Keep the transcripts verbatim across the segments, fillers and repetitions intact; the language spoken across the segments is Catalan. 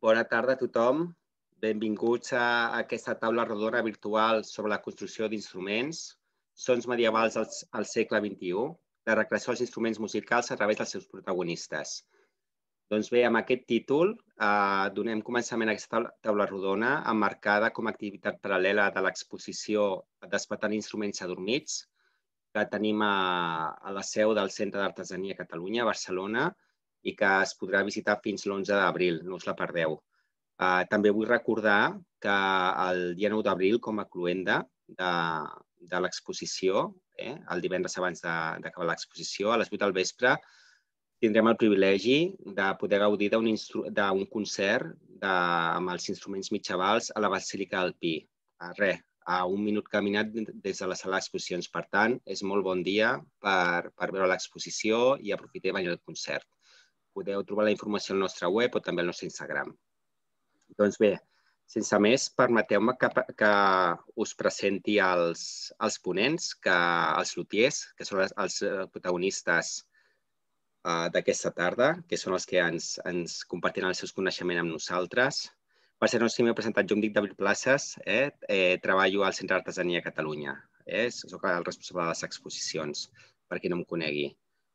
Bona tarda a tothom. Benvinguts a aquesta taula rodona virtual sobre la construcció d'instruments, sons medievals al, al segle vint-i-u, la recreació dels instruments musicals a través dels seus protagonistes. Doncs bé, amb aquest títol eh, donem començament a aquesta taula, taula rodona emmarcada com a activitat paral·lela de l'exposició Despertant instruments adormits, que tenim a, a la seu del Centre d'Artesania Catalunya, a Barcelona, i que es podrà visitar fins l'onze d'abril, no us la perdeu. Uh, també vull recordar que el dia nou d'abril, com a cluenda de, de l'exposició, eh, el divendres abans d'acabar l'exposició, a les vuit del vespre, tindrem el privilegi de poder gaudir d'un concert de, amb els instruments mitjavals a la Basílica del Pi. Uh, res, a un minut caminat des de la sala d'exposicions. Per tant, és molt bon dia per, per veure l'exposició i aprofitar i venir al concert. Podeu trobar la informació al nostre web o també al nostre Instagram. Doncs bé, sense més, permeteu-me que, que us presenti els, els ponents, que, els lutiers, que són els, els protagonistes uh, d'aquesta tarda, que són els que ens, ens compartiran els seus coneixements amb nosaltres. Per ser no si m'he presentat, jo em dic David Places, eh? Eh, treballo al Centre d'Artesania Catalunya. Eh? Soc el responsable de les exposicions, per qui no em conegui.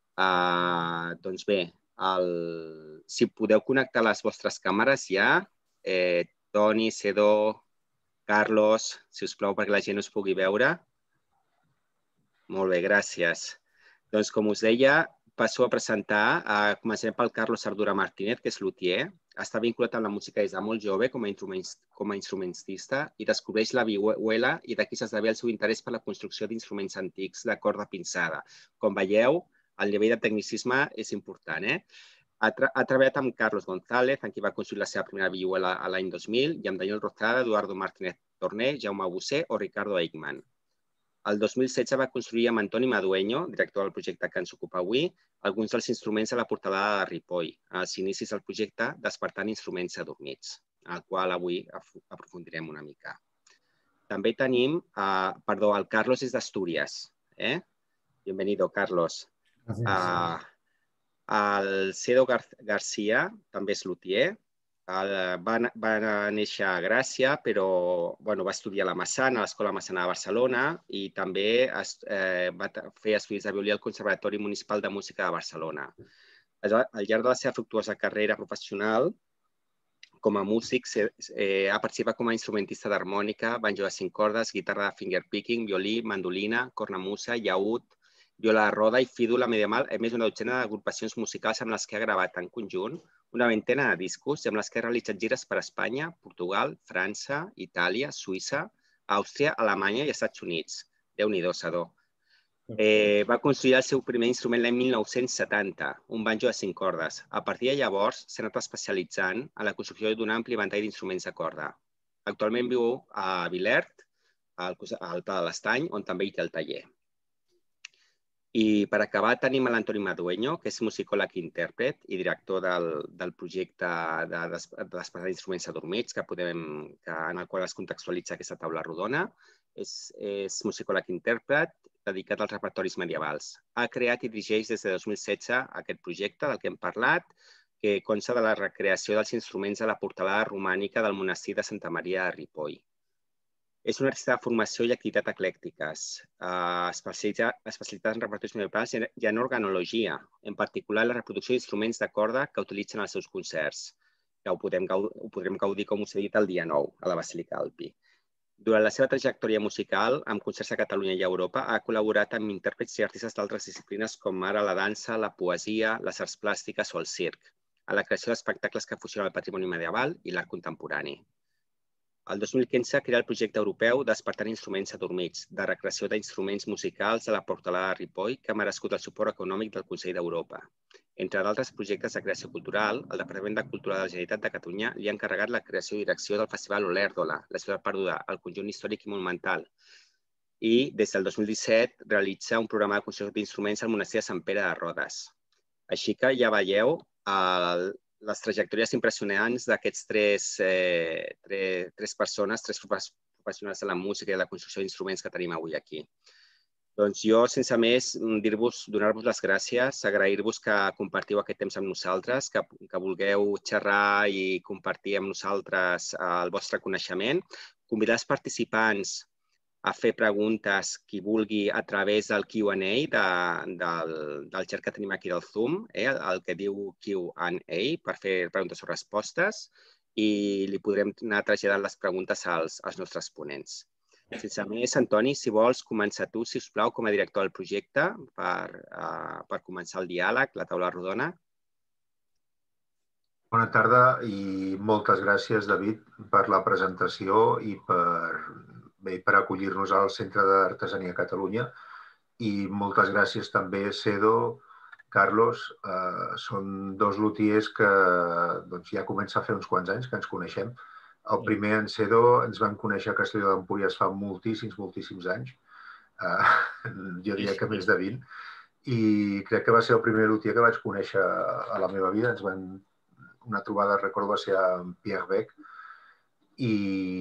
Uh, doncs bé, el... si podeu connectar les vostres càmeres ja, Eh, Toni, Sedó, Carlos, si us plau, perquè la gent us pugui veure. Molt bé, gràcies. Doncs, com us deia, passo a presentar, eh, començarem pel Carlos Ardura Martínez, que és lutier. Està vinculat amb la música des de molt jove com a, com a instrumentista i descobreix la vihuela i d'aquí s'esdevé el seu interès per la construcció d'instruments antics de corda pinçada. Com veieu, el nivell de tecnicisme és important, eh? Ha, tra ha treballat amb Carlos González, en qui va construir la seva primera vihuela a l'any dos mil, i amb Daniel Rozada, Eduardo Martínez Torné, Jaume Busser o Ricardo Eichmann. El dos mil setze va construir amb Antoni Madueño, director del projecte que ens ocupa avui, alguns dels instruments de la portalada de Ripoll, als inicis del projecte Despertant instruments adormits, al qual avui aprofundirem una mica. També tenim, eh, perdó, el Carlos és d'Astúries. Eh? Bienvenido, Carlos. Gràcies. Uh, El Cedo Gar García també és lutier. El, va, va néixer a Gràcia, però bueno, va estudiar a la Massana, a l'Escola Massana de Barcelona, i també es, eh, va fer estudis de violí al Conservatori Municipal de Música de Barcelona. Al llarg de la seva fructuosa carrera professional, com a músic, eh, ha participat com a instrumentista d'harmònica, banjo de cinc cordes, guitarra de fingerpicking, violí, mandolina, cornamusa, llaüt, viola de roda i fídula medieval, a més una dotzena d'agrupacions musicals amb les que ha gravat en conjunt, una vintena de discos i amb les que ha realitzat gires per Espanya, Portugal, França, Itàlia, Suïssa, Àustria, Alemanya i Estats Units. Déu-n'hi-do, Sedó. Eh, va construir el seu primer instrument l'any mil nou-cents setanta, un banjo de cinc cordes. A partir de llavors s'ha anat especialitzant en la construcció d'un ampli ventall d'instruments de corda. Actualment viu a Vilert, al Pla de l'Estany, on també hi té el taller. I per acabar tenim l'Antoni Madueño, que és musicòleg i intèrpret i director del, del projecte de, de Despertar instruments adormits, que podem, que, en el qual es contextualitza aquesta taula rodona. És, és musicòleg i intèrpret dedicat als repertoris medievals. Ha creat i dirigeix des de dos mil setze aquest projecte del que hem parlat, que consta de la recreació dels instruments de la portalada romànica del monestir de Santa Maria de Ripoll. És un artista de formació i activitat eclèctiques, eh, especialitzat en repertoris medievals i en organologia, en particular la reproducció d'instruments de corda que utilitzen als seus concerts, que ho, podem, ho podrem gaudir, com us he dit, el dia nou, a la Basílica del Pi. Durant la seva trajectòria musical, amb concerts a Catalunya i a Europa, ha col·laborat amb intèrprets i artistes d'altres disciplines com ara la dansa, la poesia, les arts plàstiques o el circ, a la creació d'espectacles que fusionen el patrimoni medieval i l'art contemporani. El dos mil quinze crea el projecte europeu Despertant instruments adormits, de recreació d'instruments musicals de la portalada de Ripoll, que ha merescut el suport econòmic del Consell d'Europa. Entre d'altres projectes de creació cultural, el Departament de Cultura de la Generalitat de Catalunya li ha encarregat la creació i direcció del Festival Olèrdola, la ciutat perduda, el conjunt històric i monumental. I des del dos mil disset realitza un programa de construcció d'instruments al monestir de Sant Pere de Rodes. Així que ja veieu el les trajectòries impressionants d'aquests tres, eh, tres, tres persones, tres professionals de la música i de la construcció d'instruments que tenim avui aquí. Doncs jo, sense més, dir-vos, donar-vos les gràcies, agrair-vos que compartiu aquest temps amb nosaltres, que, que vulgueu xerrar i compartir amb nosaltres el vostre coneixement. Convidar els participants a fer preguntes, qui vulgui, a través del Q and A de, del, del xat que tenim aquí del Zoom, eh, el que diu Q and A, per fer preguntes o respostes, i li podrem anar traslladant les preguntes als, als nostres ponents. Sense més, Antoni, si vols començar tu, si us plau, com a director del projecte, per, uh, per començar el diàleg, la taula rodona. Bona tarda i moltes gràcies, David, per la presentació i per, bé, per acollir-nos al Centre d'Artesania Catalunya. I moltes gràcies també, Cedo, Carlos. Eh, són dos lutiers que doncs, ja comença a fer uns quants anys que ens coneixem. El primer, en Cedo, ens vam conèixer a Castelló d'Empúries fa moltíssims, moltíssims anys. Uh, jo diria que més de vint. I crec que va ser el primer lutier que vaig conèixer a la meva vida. Ens van... Una trobada, recordo, va ser amb Pierre Beck. I,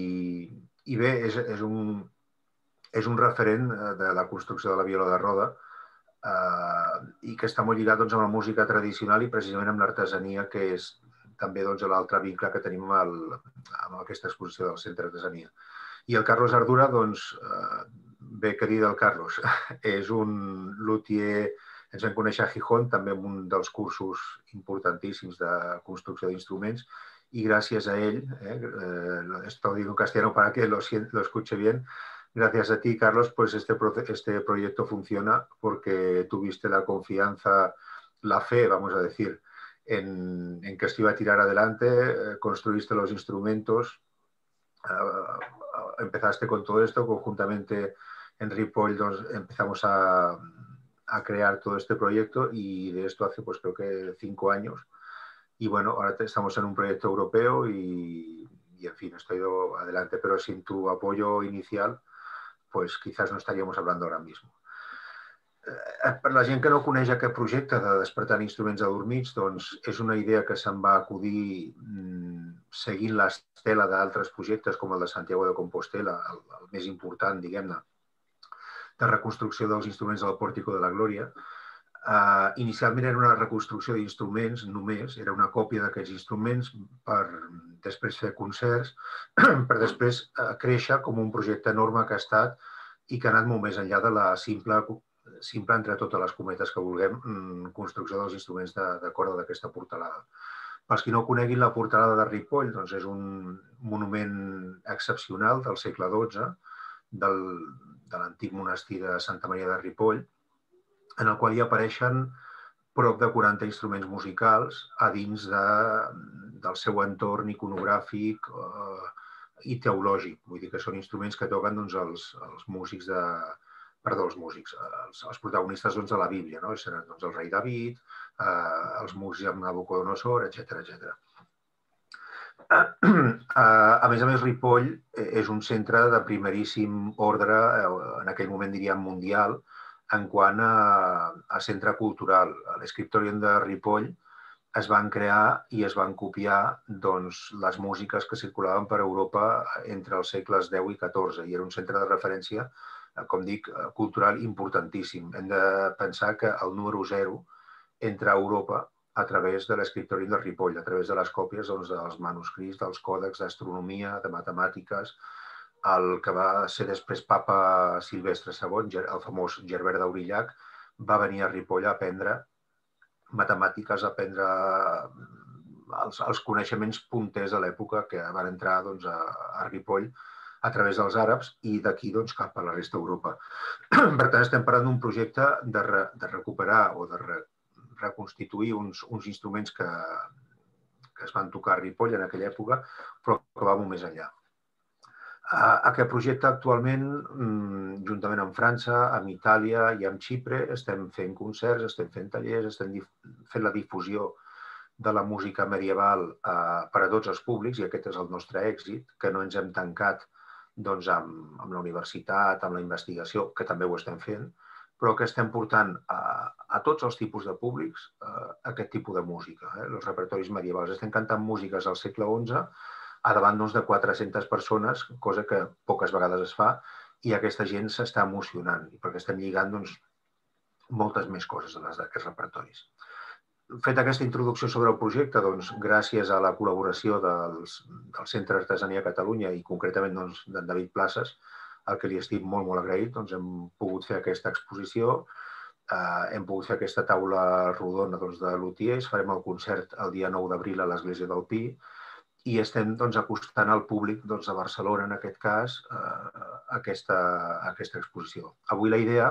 i bé, és, és, un, és un referent de la construcció de la viola de roda uh, i que està molt lligat doncs, amb la música tradicional i precisament amb l'artesania, que és també doncs, l'altre vincle que tenim amb, el, amb aquesta exposició del Centre d'Artesania. I el Carlos Ardura, doncs, eh, bé que dir del Carlos, és un lutier, ens vam conèixer a Gijón, també en un dels cursos importantíssims de construcció d'instruments, y gracias a él, eh, eh, esto digo en castellano para que lo, lo escuche bien, gracias a ti, Carlos, pues este, este proyecto funciona porque tuviste la confianza, la fe, vamos a decir, En, en que esto iba a tirar adelante, eh, construiste los instrumentos, uh, empezaste con todo esto, conjuntamente en Ripoll nos empezamos a, a crear todo este proyecto y de esto hace pues creo que cinco años. Y bueno, ahora estamos en un proyecto europeo y, y en fin, esto ha ido adelante, pero sin tu apoyo inicial, pues quizás no estaríamos hablando ahora mismo. Per la gent que no coneix aquest projecte de Despertant Instruments Adormits, doncs és una idea que se'n va acudir seguint l'estela d'altres projectes com el de Santiago de Compostela, el, el més important, diguem-ne, de reconstrucció dels instruments del Pòrtico de la Glòria. Uh, inicialment era una reconstrucció d'instruments només, era una còpia d'aquests instruments per després fer concerts, per després uh, créixer com un projecte enorme que ha estat i que ha anat molt més enllà de la simple simple entre totes les cometes que vulguem, construcció dels instruments de, de corda d'aquesta portalada. Pels qui no coneguin la portalada de Ripoll, doncs és un monument excepcional del segle dotze, del, de l'antic monestir de Santa Maria de Ripoll, en el qual hi apareixen prop de quaranta instruments musicals a dins de, del seu entorn iconogràfic eh, i teològic. Vull dir que són instruments que toquen doncs, els, els músics de... perdó, els músics, els, els protagonistes doncs, de la Bíblia, no? Seran doncs, el rei David, eh, els músics amb Nabucodonosor, etcètera, etcètera. A més a més, Ripoll és un centre de primeríssim ordre, en aquell moment diríem mundial, en quant a, a centre cultural. L'Scriptorium de Ripoll es van crear i es van copiar doncs, les músiques que circulaven per Europa entre els segles deu i catorze, i era un centre de referència, com dic, cultural importantíssim. Hem de pensar que el número zero entra a Europa a través de l'Scriptorium de Ripoll, a través de les còpies doncs, dels manuscrits, dels còdecs d'astronomia, de matemàtiques, el que va ser després papa Silvestre segon, el famós Gerbert d'Aurillac, va venir a Ripoll a aprendre matemàtiques, a aprendre els, els coneixements punters de l'època que van entrar doncs, a, a Ripoll a través dels àrabs i d'aquí doncs, cap a la resta d'Europa. Per tant, estem parlant d'un projecte de, re, de recuperar o de re, reconstituir uns, uns instruments que, que es van tocar a Ripoll en aquella època, però que va molt més enllà. Aquest projecte actualment, juntament amb França, amb Itàlia i amb Xipre, estem fent concerts, estem fent tallers, estem fent la difusió de la música medieval per a tots els públics, i aquest és el nostre èxit, que no ens hem tancat doncs, amb, amb la universitat, amb la investigació, que també ho estem fent, però que estem portant a, a tots els tipus de públics a aquest tipus de música, eh? Els repertoris medievals. Estem cantant músiques al segle onze a davant doncs, de quatre-centes persones, cosa que poques vegades es fa, i aquesta gent s'està emocionant, perquè estem lligant doncs, moltes més coses de les d'aquests repertoris. Fet aquesta introducció sobre el projecte, doncs, gràcies a la col·laboració dels, del Centre d'Artesania Catalunya i concretament doncs, d'en David Places, al que li estic molt, molt agraït, doncs, hem pogut fer aquesta exposició, eh, hem pogut fer aquesta taula rodona doncs, de lutiers, farem el concert el dia nou d'abril a l'Església del Pi, i estem doncs, acostant al públic doncs, de Barcelona, en aquest cas, eh, aquesta, aquesta exposició. Avui la idea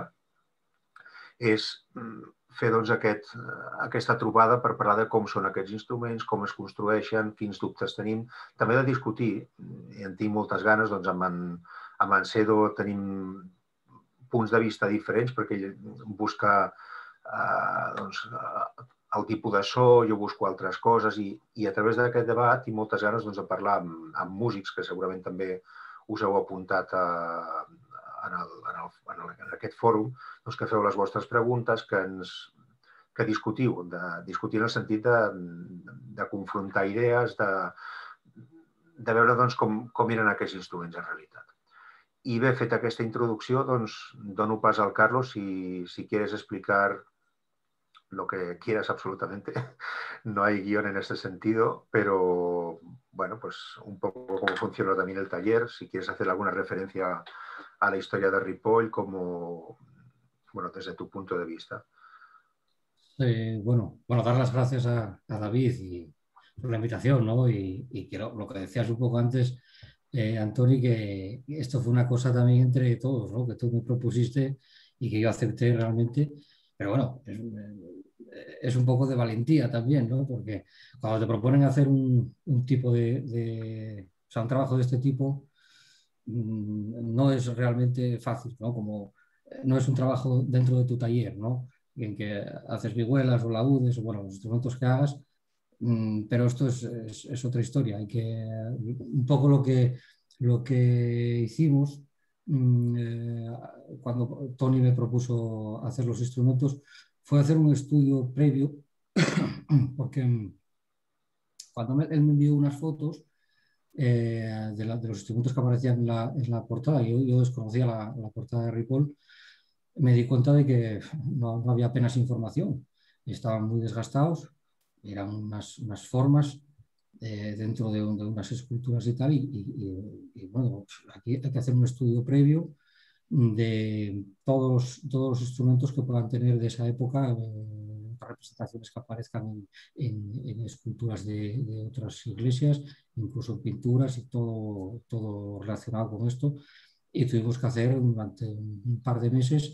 és fer doncs, aquest, aquesta trobada per parlar de com són aquests instruments, com es construeixen, quins dubtes tenim. També de discutir, i en tinc moltes ganes, doncs, amb, en, amb en Sedo tenim punts de vista diferents, perquè ell busca eh, doncs, el tipus de so, jo busco altres coses i, i a través d'aquest debat i moltes ganes doncs, de parlar amb, amb músics que segurament també us heu apuntat a, en, el, en, el, en, el, en aquest fòrum, doncs, que feu les vostres preguntes, que, ens, que discutiu, de, discutir en el sentit de, de confrontar idees, de, de veure doncs, com, com eren aquests instruments en realitat. I bé, fet aquesta introducció, doncs, dono pas al Carlos si, si quieres explicar lo que quieras absolutamente. No hay guión en este sentido, pero bueno, pues un poco cómo funciona también el taller, si quieres hacer alguna referencia a la historia de Ripoll, como, bueno, desde tu punto de vista. Eh, bueno, bueno, dar las gracias a, a David y por la invitación, ¿no? Y, y quiero, lo que decías un poco antes, eh, Antoni, que esto fue una cosa también entre todos, ¿no? Que tú me propusiste y que yo acepté realmente. Pero bueno, es, es un poco de valentía también, ¿no? Porque cuando te proponen hacer un, un tipo de, de, o sea, un trabajo de este tipo, mmm, no es realmente fácil, ¿no? Como no es un trabajo dentro de tu taller, ¿no? En que haces vihuelas o laúdes o bueno, los instrumentos que hagas, mmm, pero esto es, es, es otra historia. Hay que, un poco lo que, lo que hicimos mmm, eh, cuando Tony me propuso hacer los instrumentos, fue hacer un estudio previo, porque cuando me, él me envió unas fotos eh, de, la, de los instrumentos que aparecían en la, en la portada, yo, yo desconocía la, la portada de Ripoll, me di cuenta de que no, no había apenas información, estaban muy desgastados, eran unas, unas formas eh, dentro de, de unas esculturas y tal, y, y, y bueno, aquí hay que hacer un estudio previo de todos, todos los instrumentos que puedan tener de esa época, eh, representaciones que aparezcan en, en, en esculturas de, de otras iglesias, incluso pinturas y todo, todo relacionado con esto. Y tuvimos que hacer durante un par de meses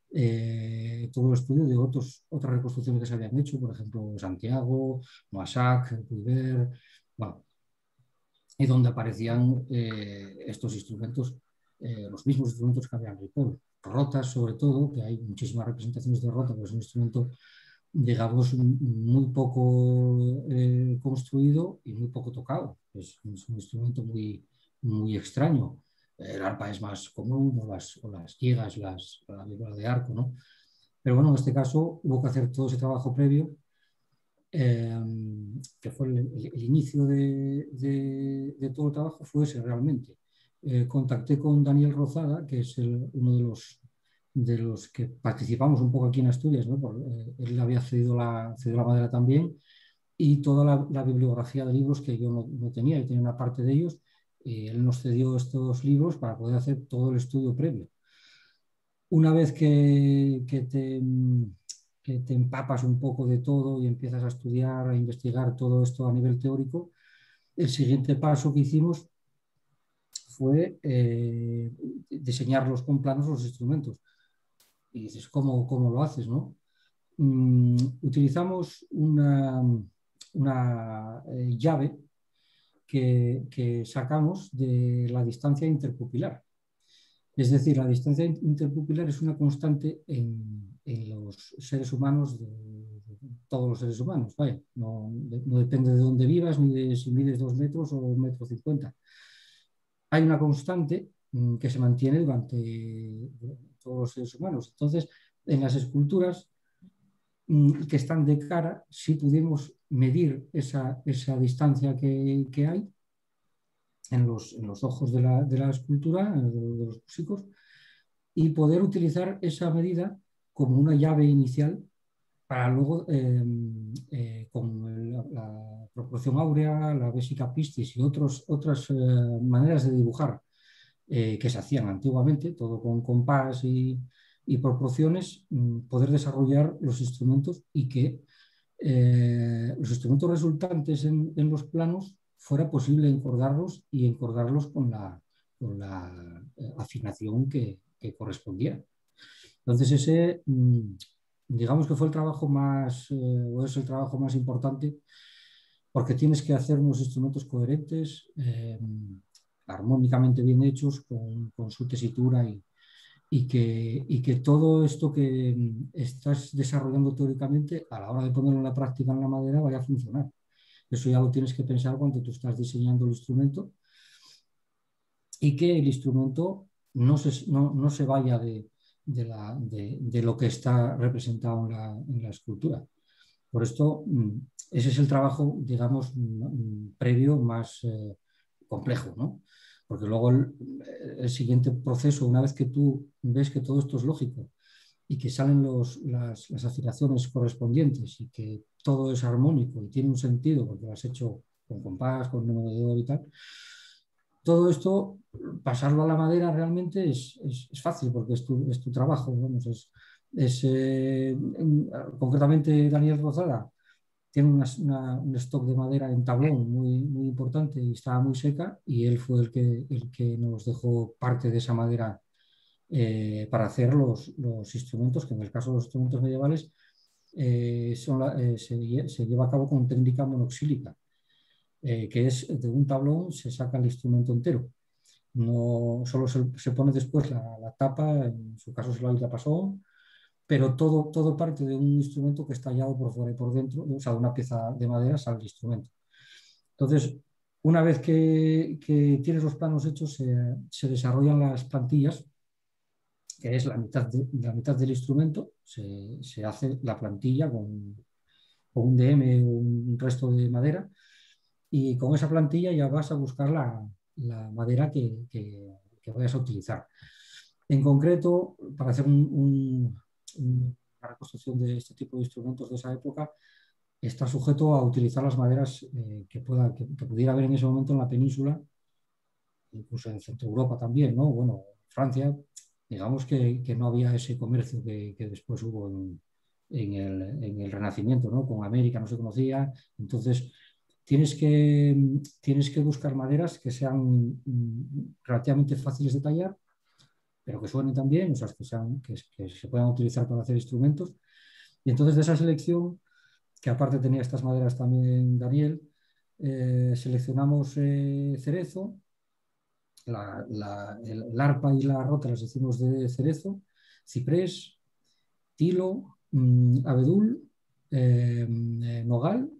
eh, todo el estudio de otros, otras reconstrucciones que se habían hecho, por ejemplo, Santiago, Moissac, Cuiver, bueno, y donde aparecían eh, estos instrumentos. Eh, los mismos instrumentos que había en Ripoll, rotas sobre todo, que hay muchísimas representaciones de rota, pero es un instrumento, digamos, muy poco eh, construido y muy poco tocado. Es, es un instrumento muy, muy extraño. El arpa es más común, o las, o las llegas, las, la vibra de arco, ¿no? Pero bueno, en este caso hubo que hacer todo ese trabajo previo, eh, que fue el, el, el inicio de, de, de todo el trabajo, fue ese realmente. Eh, contacté con Daniel Rozada, que es el, uno de los, de los que participamos un poco aquí en Asturias, ¿no? Por, eh, él había cedido la, cedido la madera también, y toda la, la bibliografía de libros que yo no, no tenía, yo tenía una parte de ellos, y él nos cedió estos libros para poder hacer todo el estudio previo. Una vez que, que, te, que te empapas un poco de todo y empiezas a estudiar, a investigar todo esto a nivel teórico, el siguiente paso que hicimos fue eh, diseñarlos con planos los instrumentos. Y dices, ¿cómo, cómo lo haces, no? Mm, utilizamos una, una eh, llave que, que sacamos de la distancia interpupilar. Es decir, la distancia interpupilar es una constante en, en los seres humanos, de, de todos los seres humanos. Vaya, no, de, no depende de dónde vivas, ni de si mides dos metros o un metro cincuenta. Hay una constante mmm, que se mantiene durante todos los seres humanos. Entonces, en las esculturas mmm, que están de cara, sí pudimos medir esa, esa distancia que, que hay en los, en los ojos de la, de la escultura, de, de los músicos, y poder utilizar esa medida como una llave inicial para luego, eh, eh, con la, la proporción áurea, la vesica pistis y otros, otras eh, maneras de dibujar eh, que se hacían antiguamente, todo con compás y, y proporciones, poder desarrollar los instrumentos y que eh, los instrumentos resultantes en, en los planos fuera posible encordarlos y encordarlos con la, con la afinación que, que correspondiera. Entonces ese, digamos que fue el trabajo más, eh, o es el trabajo más importante, porque tienes que hacer unos instrumentos coherentes, eh, armónicamente bien hechos, con, con su tesitura y, y, que, y que todo esto que estás desarrollando teóricamente, a la hora de ponerlo en la práctica en la madera, vaya a funcionar. Eso ya lo tienes que pensar cuando tú estás diseñando el instrumento, y que el instrumento no se, no, no se vaya de, de, la, de, de lo que está representado en la, en la escultura. Por esto, ese es el trabajo, digamos, previo más eh, complejo, ¿no? Porque luego el, el siguiente proceso, una vez que tú ves que todo esto es lógico y que salen los, las, las afinaciones correspondientes y que todo es armónico y tiene un sentido porque lo has hecho con compás, con número de dedo y tal, todo esto, pasarlo a la madera realmente es, es, es fácil porque es tu, es tu trabajo, vamos, es, es eh, concretamente Daniel Rozada tiene una, una, un stock de madera en tablón muy, muy importante y estaba muy seca, y él fue el que, el que nos dejó parte de esa madera eh, para hacer los, los instrumentos, que en el caso de los instrumentos medievales eh, son la, eh, se, se lleva a cabo con técnica monoxílica, eh, que es de un tablón se saca el instrumento entero. No solo se, se pone después la, la tapa, en su caso se la diapasón, pero todo, todo parte de un instrumento que está tallado por fuera y por dentro, o sea, de una pieza de madera sale el instrumento. Entonces, una vez que, que tienes los planos hechos, se, se desarrollan las plantillas, que es la mitad, de, la mitad del instrumento, se, se hace la plantilla con, con un D M o un resto de madera, y con esa plantilla ya vas a buscar la, la madera que, que, que vayas a utilizar. En concreto, para hacer un, un, una reconstrucción de este tipo de instrumentos de esa época, está sujeto a utilizar las maderas eh, que, pueda, que, que pudiera haber en ese momento en la península, incluso en Centro Europa también, ¿no? Bueno, Francia, digamos que, que no había ese comercio que, que después hubo en, en, el, en el Renacimiento, ¿no? Con América no se conocía, entonces tienes que, tienes que buscar maderas que sean relativamente fáciles de tallar, pero que suenen también, o sea, que, sean, que, que se puedan utilizar para hacer instrumentos. Y entonces de esa selección, que aparte tenía estas maderas también Daniel, eh, seleccionamos eh, cerezo, la, la, el, el arpa y la rota las hicimos de cerezo, ciprés, tilo, mmm, abedul, eh, eh, nogal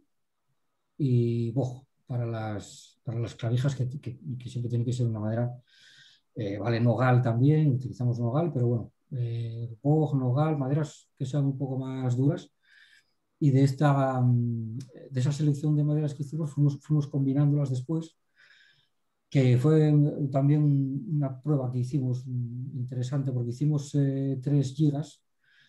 y boj para las, para las clavijas, que, que, que siempre tiene que ser una madera. Eh, vale, nogal también, utilizamos nogal, pero bueno, eh, boj, nogal, maderas que sean un poco más duras. Y de, esta, de esa selección de maderas que hicimos fuimos, fuimos combinándolas después, que fue también una prueba que hicimos interesante, porque hicimos eh, tres gigas,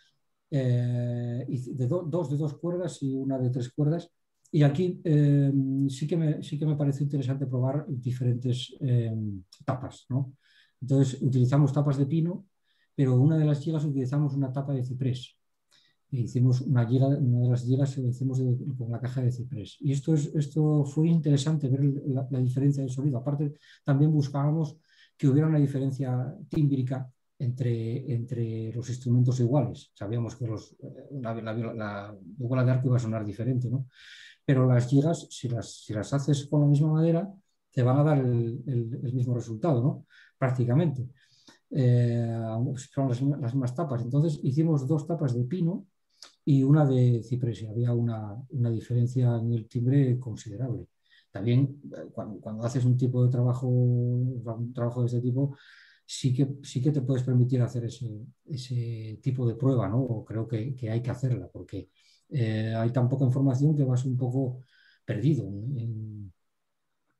eh, de do, dos de dos cuerdas y una de tres cuerdas. Y aquí eh, sí, que me, sí que me pareció interesante probar diferentes eh, tapas, ¿no? Entonces utilizamos tapas de pino, pero una de las gigas utilizamos una tapa de ciprés. E hicimos una, giga, una de las gigas la hicimos de, con la caja de ciprés. Y esto, es, esto fue interesante ver la, la diferencia de sonido. Aparte, también buscábamos que hubiera una diferencia tímbrica entre, entre los instrumentos iguales. Sabíamos que los, la, la, la bola de arco iba a sonar diferente, ¿no? Pero las gigas, si las, si las haces con la misma madera, te van a dar el, el, el mismo resultado, ¿no? Prácticamente. Eh, son las, las mismas tapas. Entonces hicimos dos tapas de pino y una de ciprés, y había una, una diferencia en el timbre considerable. También cuando, cuando haces un tipo de trabajo, un trabajo de este tipo, sí que, sí que te puedes permitir hacer ese, ese tipo de prueba, ¿no? O creo que, que hay que hacerla, porque eh, hay tan poca información que vas un poco perdido en,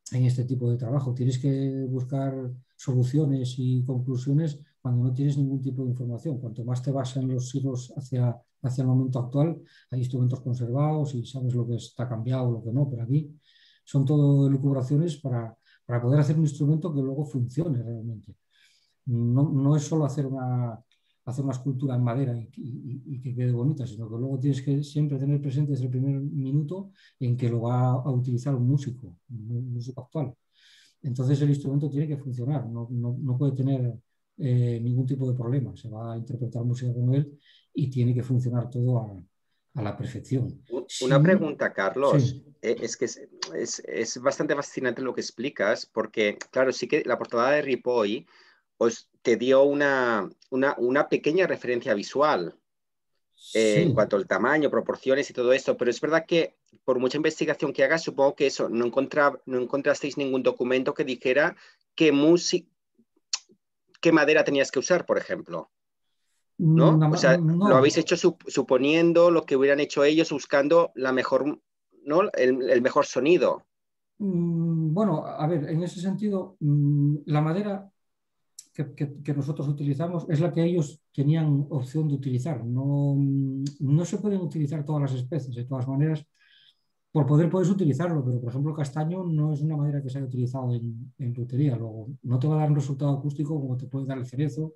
en este tipo de trabajo. Tienes que buscar soluciones y conclusiones cuando no tienes ningún tipo de información. Cuanto más te vas en los siglos hacia, hacia el momento actual, hay instrumentos conservados y sabes lo que está cambiado o lo que no, pero aquí son todo elucubraciones para, para poder hacer un instrumento que luego funcione realmente. No, no es solo hacer una, hacer una escultura en madera y, y, y que quede bonita, sino que luego tienes que siempre tener presente desde el primer minuto en que lo va a utilizar un músico, un músico actual. Entonces el instrumento tiene que funcionar, no, no, no puede tener eh, ningún tipo de problema. Se va a interpretar música con él y tiene que funcionar todo a, a la perfección. Una Sin... pregunta, Carlos. Sí. Es que es, es, es bastante fascinante lo que explicas, porque, claro, sí que la portada de Ripoll os te dio una, una, una pequeña referencia visual eh, en Sí. cuanto al tamaño, proporciones y todo esto, pero es verdad que por mucha investigación que hagas, supongo que eso, no, encontra, no encontrasteis ningún documento que dijera qué, qué madera tenías que usar, por ejemplo. ¿No? O sea, lo habéis No. hecho sup suponiendo lo que hubieran hecho ellos, buscando la mejor, ¿no? el, el mejor sonido. Bueno, a ver, en ese sentido, la madera que, que, que nosotros utilizamos es la que ellos tenían opción de utilizar. No, no se pueden utilizar todas las especies, de todas maneras. Por poder puedes utilizarlo, pero por ejemplo el castaño no es una madera que se haya utilizado en, en rutería. Luego, no te va a dar un resultado acústico como te puede dar el cerezo,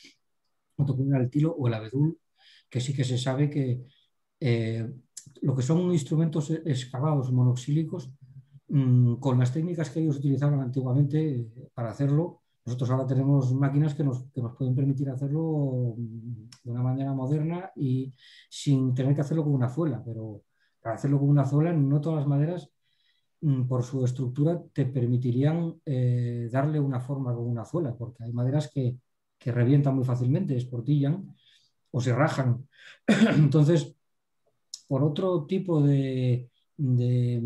o te puede dar el tilo o el abedul, que sí que se sabe que eh, lo que son instrumentos excavados monoxílicos, mmm, con las técnicas que ellos utilizaban antiguamente eh, para hacerlo, nosotros ahora tenemos máquinas que nos, que nos pueden permitir hacerlo de una manera moderna y sin tener que hacerlo con una zuela, pero para hacerlo con una zuela, no todas las maderas, por su estructura, te permitirían eh, darle una forma con una zuela, porque hay maderas que, que revientan muy fácilmente, esportillan o se rajan. Entonces, por otro tipo de, de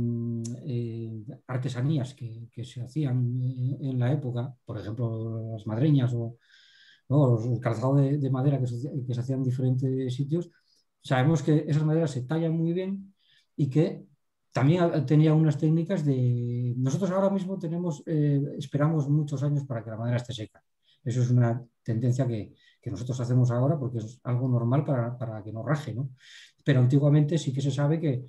eh, artesanías que, que, se hacían en la época, por ejemplo, las madreñas o ¿no? el calzado de, de madera que se, que se hacía en diferentes sitios, sabemos que esas maderas se tallan muy bien y que también tenía unas técnicas de... Nosotros ahora mismo tenemos, eh, esperamos muchos años para que la madera esté seca. Eso es una tendencia que, que nosotros hacemos ahora porque es algo normal para, para que no raje, ¿no? Pero antiguamente sí que se sabe que,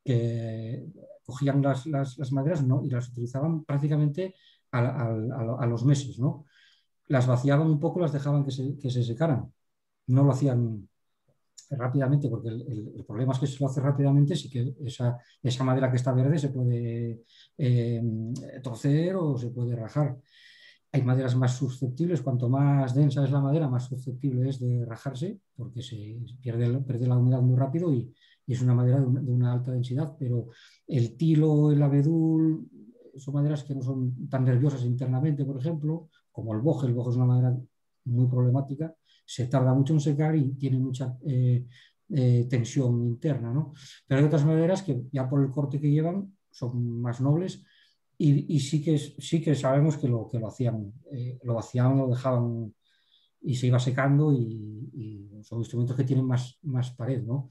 que cogían las, las, las maderas, ¿no? Y las utilizaban prácticamente a, a, a, a los meses, ¿no? Las vaciaban un poco, las dejaban que se, que se secaran. No lo hacían rápidamente, porque el, el, el, problema es que si lo hace rápidamente, sí que esa, esa madera que está verde se puede eh, torcer o se puede rajar. Hay maderas más susceptibles, cuanto más densa es la madera, más susceptible es de rajarse, porque se pierde, pierde la humedad muy rápido y, y es una madera de una, de una alta densidad, pero el tilo, el abedul, son maderas que no son tan nerviosas internamente, por ejemplo, como el boje. El boje es una madera muy problemática, se tarda mucho en secar y tiene mucha eh, eh, tensión interna, ¿no? Pero hay otras maderas que ya por el corte que llevan son más nobles y, y sí, que, sí que sabemos que lo, que lo hacían, eh, lo vaciaban, lo dejaban y se iba secando y, y son instrumentos que tienen más, más pared, ¿no?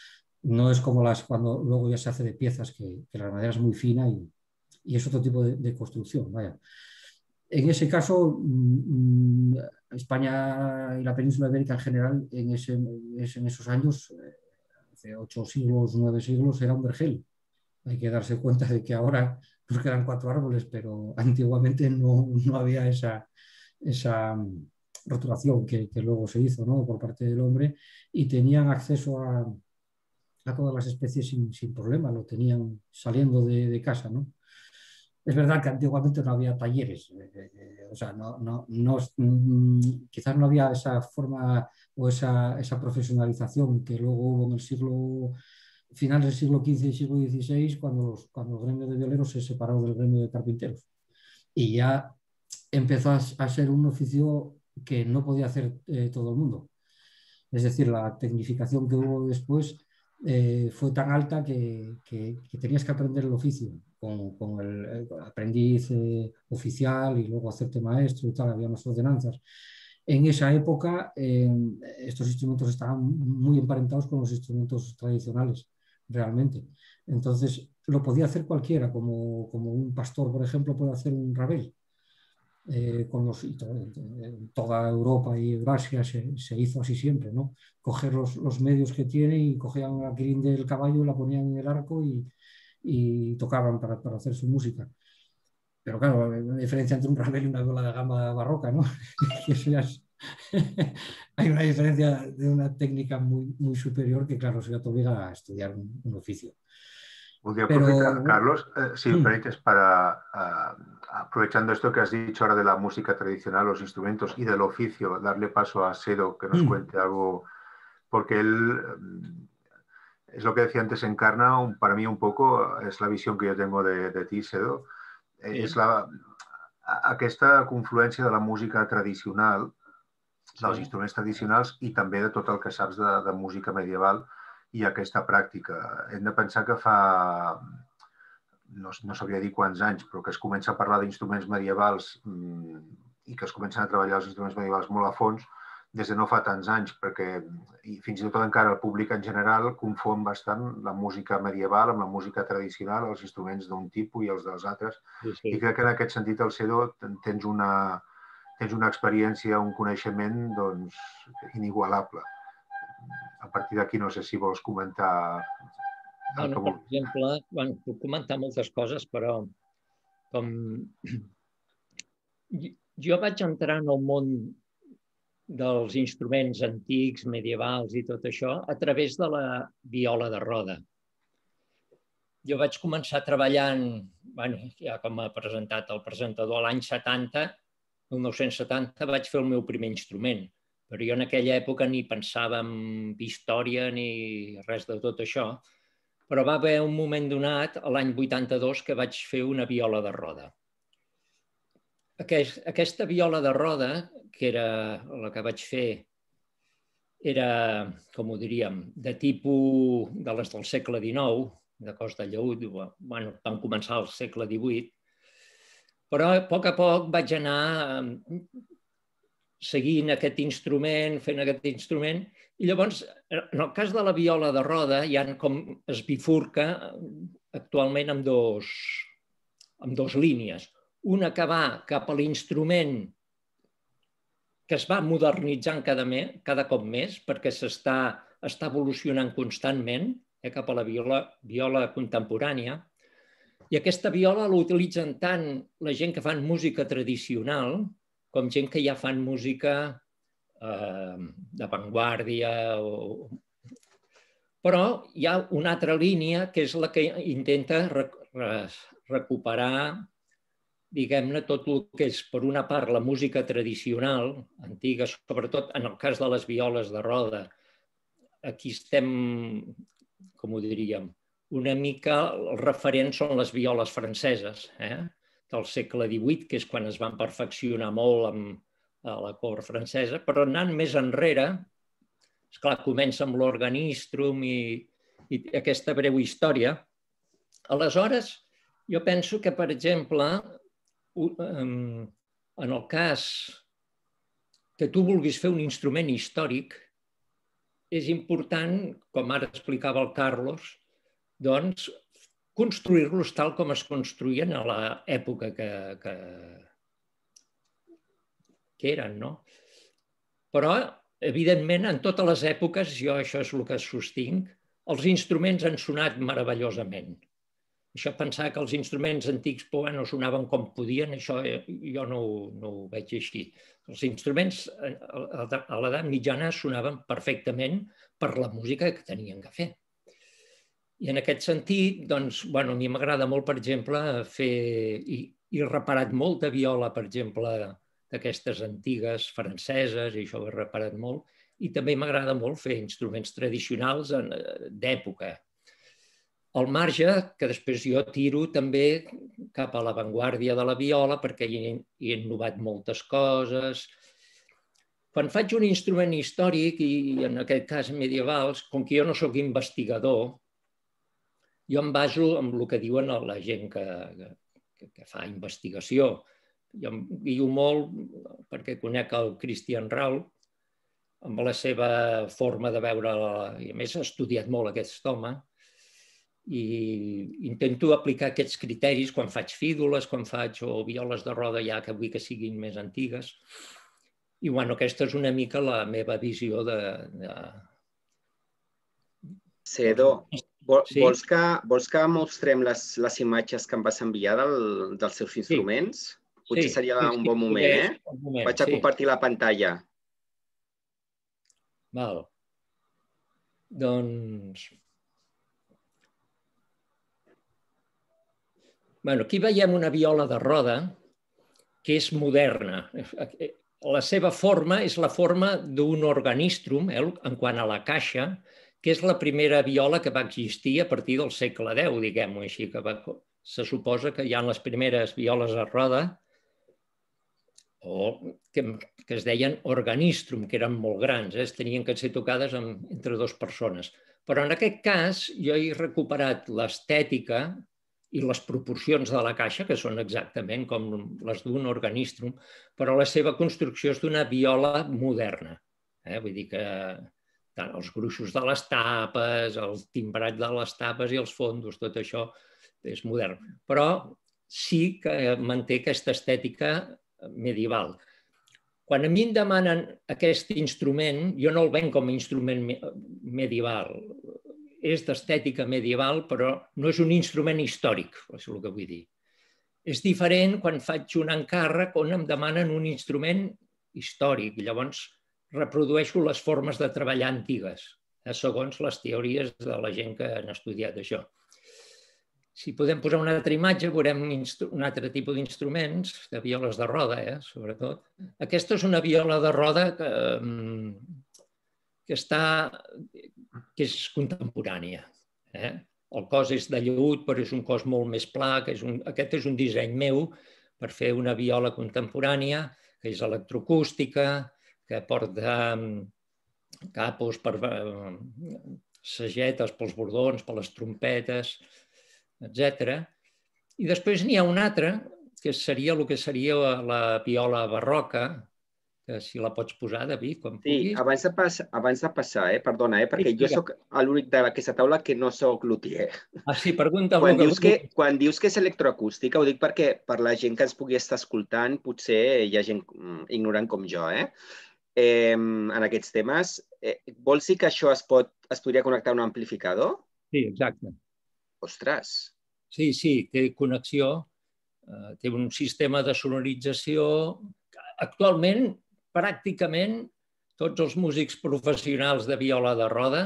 No es como las cuando luego ya se hace de piezas, que, que la madera es muy fina y, y es otro tipo de, de construcción, vaya. En ese caso, mmm, España y la península ibérica en general, en, ese, en esos años, hace ocho siglos, nueve siglos, era un vergel. Hay que darse cuenta de que ahora nos quedan cuatro árboles, pero antiguamente no, no había esa, esa rotulación que, que luego se hizo, ¿no? Por parte del hombre y tenían acceso a, a todas las especies sin, sin problema, lo tenían saliendo de, de casa, ¿no? Es verdad que antiguamente no había talleres, eh, eh, o sea, no, no, no, mm, quizás no había esa forma o esa, esa profesionalización que luego hubo en el siglo, finales del siglo quince y siglo dieciséis, cuando, los, cuando el gremio de violeros se separó del gremio de carpinteros. Y ya empezó a, a ser un oficio que no podía hacer eh, todo el mundo. Es decir, la tecnificación que hubo después eh, fue tan alta que, que, que, tenías que aprender el oficio con, con el, el aprendiz eh, oficial y luego hacerte maestro y tal, había unas ordenanzas. En esa época eh, estos instrumentos estaban muy emparentados con los instrumentos tradicionales. realmente. Entonces, lo podía hacer cualquiera, como, como un pastor, por ejemplo, puede hacer un rabel. Eh, con los, en toda Europa y Eurasia se, se hizo así siempre, ¿no? Coger los, los medios que tiene y cogían la crin del caballo, la ponían en el arco y, y tocaban para, para hacer su música. Pero claro, hay una diferencia entre un rabel y una viola de gamba barroca, ¿no? Eso ya es... Hay una diferencia de una técnica muy, muy superior que, claro, eso ya te obliga a estudiar un, un oficio. Voy a aprovechar, Pero... Carlos, eh, si me permites, para, uh, aprovechando esto que has dicho ahora de la música tradicional, los instrumentos y del oficio, darle paso a Sedo que nos cuente algo, porque él, es lo que decía antes, encarna un, para mí un poco, es la visión que yo tengo de, de ti, Sedo, sí. És la, aquesta confluència de la música tradicional, dels sí. instruments tradicionals i també de tot el que saps de, de música medieval i aquesta pràctica. Hem de pensar que fa, no, no sabria dir quants anys, però que es comença a parlar d'instruments medievals mmm, i que es comencen a treballar els instruments medievals molt a fons des de no fa tants anys, perquè i fins i tot encara el públic en general confon bastant la música medieval amb la música tradicional, els instruments d'un tipus i els dels altres. Sí, sí. I crec que en aquest sentit, al Sedo, tens una, tens una experiència, un coneixement doncs, inigualable. A partir d'aquí no sé si vols comentar... Bueno, per exemple, bueno, puc comentar moltes coses, però com... Jo vaig entrar en el món dels instruments antics, medievals i tot això, a través de la viola de roda. Jo vaig començar treballant, bueno, ja com ha presentat el presentador, l'any setanta, mil nou-cents setanta, vaig fer el meu primer instrument, però jo en aquella època ni pensava en història ni res de tot això, però va haver un moment donat, l'any vuitanta-dos, que vaig fer una viola de roda. Aquesta viola de roda, que era la que vaig fer, era, com ho diríem, de tipus de les del segle dinou, de cos de llaüt, bueno, van començar al segle divuit, però a poc a poc vaig anar seguint aquest instrument, fent aquest instrument, i llavors, en el cas de la viola de roda, ja com es bifurca actualment amb dos, amb dos línies. Una que va cap a l'instrument que es va modernitzant cada, me, cada cop més perquè s'està està evolucionant constantment eh, cap a la viola, viola contemporània. I aquesta viola l'utilitzen tant la gent que fan música tradicional com gent que ja fan música eh, d'avantguàrdia. O... Però hi ha una altra línia que és la que intenta rec recuperar diguem-ne, tot el que és, per una part, la música tradicional, antiga, sobretot en el cas de les violes de roda. Aquí estem, com ho diríem, una mica els referents són les violes franceses, eh? del segle divuit, que és quan es van perfeccionar molt amb la cort francesa, però anant més enrere, esclar, comença amb l'organistrum i, i aquesta breu història. Aleshores, jo penso que, per exemple, en el cas que tu vulguis fer un instrument històric, és important, com ara explicava el Carlos, doncs, construir-los tal com es construïen a l'època que, que, que eren, no? Però, evidentment, en totes les èpoques, jo això és el que sostinc, els instruments han sonat meravellosament. Això pensar que els instruments antics bueno, sonaven com podien, això jo no, no ho veig així. Els instruments a l'edat mitjana sonaven perfectament per la música que tenien que fer. I en aquest sentit, doncs, bueno, a mi m'agrada molt, per exemple, fer i, i he reparat molta viola, per exemple, d'aquestes antigues franceses, i això ho he reparat molt, i també m'agrada molt fer instruments tradicionals d'època. Al marge, que després jo tiro també cap a l'avantguàrdia de la viola perquè hi he innovat moltes coses. Quan faig un instrument històric, i en aquest cas medievals, com que jo no sóc investigador, jo em baso en el que diuen la gent que, que, que fa investigació. Jo em guio molt perquè conec el Christian Rau, amb la seva forma de veure, i a més ha estudiat molt aquest home, i intento aplicar aquests criteris quan faig fídules, quan faig o violes de roda ja que vull que siguin més antigues. I bueno, aquesta és una mica la meva visió de... de... Cedo, vols que, vols que mostrem les, les imatges que em vas enviar del, dels seus instruments? Sí. Potser sí, seria sí, un bon moment, eh? Un moment, Vaig a sí. compartir la pantalla. Val. Doncs... Bueno, aquí veiem una viola de roda que és moderna. La seva forma és la forma d'un organistrum, eh, en quant a la caixa, que és la primera viola que va existir a partir del segle deu, diguem-ho així, que va, se suposa que hi ha les primeres violes a roda o que, que es deien organistrum, que eren molt grans, eh? Tenien que ser tocades amb, entre dues persones. Però en aquest cas jo he recuperat l'estètica i les proporcions de la caixa, que són exactament com les d'un organistrum, però la seva construcció és d'una viola moderna. Eh? Vull dir que tant els gruixos de les tapes, el timbrat de les tapes i els fondos, tot això és modern. Però sí que manté aquesta estètica medieval. Quan a mi em demanen aquest instrument, jo no el venc com a instrument medieval. És d'estètica medieval, però no és un instrument històric, és el que vull dir. És diferent quan faig un encàrrec on em demanen un instrument històric. Llavors reprodueixo les formes de treballar antigues, segons les teories de la gent que han estudiat això. Si podem posar una altra imatge, veurem un altre tipus d'instruments, de violes de roda, eh, sobretot. Aquesta és una viola de roda que, que, està, que és contemporània. Eh? El cos és de lleut, però és un cos molt més pla. Que és un, aquest és un disseny meu per fer una viola contemporània, que és electroacústica, que porta capos per sagetes pels bordons, per les trompetes, etcètera. I després n'hi ha una altra, que seria el que seria la viola barroca, que si la pots posar, David, quan puguis. Sí, abans de, pas, abans de passar, eh? Perdona, eh? perquè sí, jo soc l'únic d'aquesta taula que no soc luthier. Ah, sí, pregunta. Quan dius, que, quan dius que és electroacústica, ho dic perquè per la gent que ens pugui estar escoltant, potser hi ha gent ignorant com jo, eh? Eh, en aquests temes, eh, vols dir que això es, pot, es podria connectar a un amplificador? Sí, exacte. Ostres! Sí, sí, té connexió, eh, té un sistema de sonorització. Actualment, pràcticament, tots els músics professionals de viola de roda,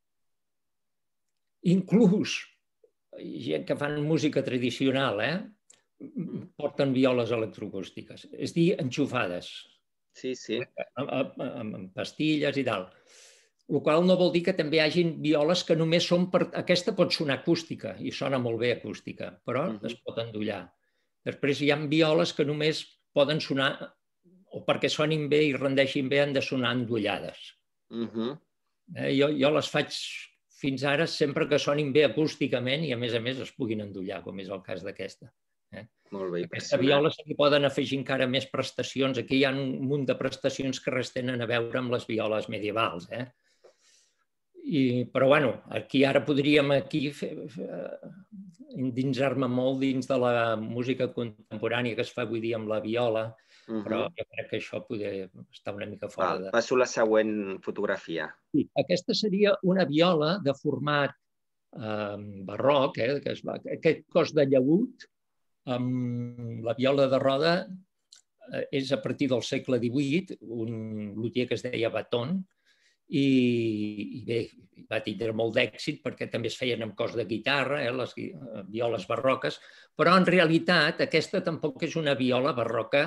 inclús gent que fan música tradicional, eh, porten violes electroacústiques, és dir, enxufades. Sí, sí. Amb, amb pastilles i tal. El qual no vol dir que també hi hagi violes que només són per... Aquesta pot sonar acústica i sona molt bé acústica, però uh-huh. es pot endollar. Després hi ha violes que només poden sonar, o perquè sonin bé i rendeixin bé, han de sonar endollades. Uh-huh. eh, jo, jo les faig fins ara sempre que sonin bé acústicament i a més a més es puguin endollar, com és el cas d'aquesta. Eh? Molt bé, aquesta viola se li poden afegir encara més prestacions. Aquí hi ha un munt de prestacions que res tenen a veure amb les violes medievals. Eh? I, però bueno, aquí ara podríem aquí endinsar-me molt dins de la música contemporània que es fa avui dia amb la viola, uh-huh. però jo crec que això podria estar una mica fora. Val, de... Passo la següent fotografia. Sí, aquesta seria una viola de format eh, barroc, eh, que es va, aquest cos de llaüt, amb la viola de roda eh, és a partir del segle divuit, un luthier que es deia Baton, i, i bé, va tindre molt d'èxit perquè també es feien amb cos de guitarra, eh, les violes barroques, però en realitat aquesta tampoc és una viola barroca,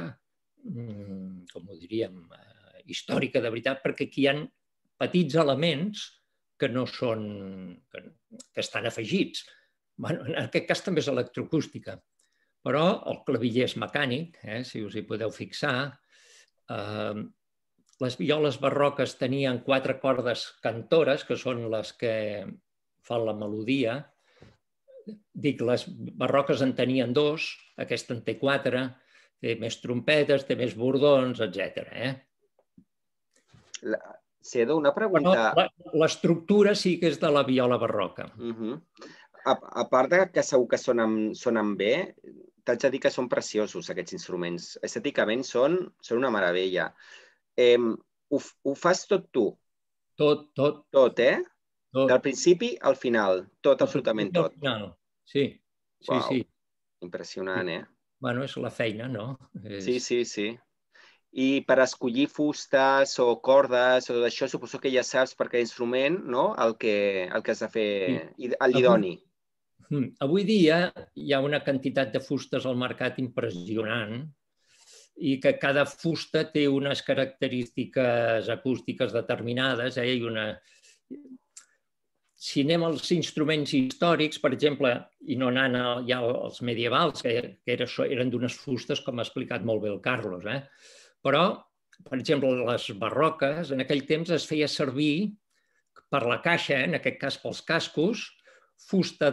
com ho diríem, històrica de veritat, perquè aquí hi ha petits elements que no són, que, que estan afegits. Bueno, en aquest cas també és electroacústica, però el claviller és mecànic, eh, si us hi podeu fixar. Eh, les violes barroques tenien quatre cordes cantores, que són les que fan la melodia. Dic, les barroques en tenien dos, aquesta en té quatre, té més trompetes, té més bordons, etcètera. Eh? Cedo, una pregunta. L'estructura sí que és de la viola barroca. Uh-huh. a part que segur que sonen bé, t'haig de dir que són preciosos aquests instruments. Estèticament són una meravella. Ho fas tot tu? Tot, tot. Tot, eh? Del principi al final, tot, absolutament tot. Sí, sí, sí. Impressionant, eh? Bueno, és la feina, no? Sí, sí, sí. I per escollir fustes o cordes o tot això, suposo que ja saps per cada instrument el que has de fer l'idoni. Avui dia hi ha una quantitat de fustes al mercat impressionant i que cada fusta té unes característiques acústiques determinades. Si anem als instruments històrics, per exemple, i no anant ja als medievals, que eren d'unes fustes, com ha explicat molt bé el Carlos, però, per exemple, les barroques, en aquell temps es feia servir per la caixa, en aquest cas pels cascos, fusta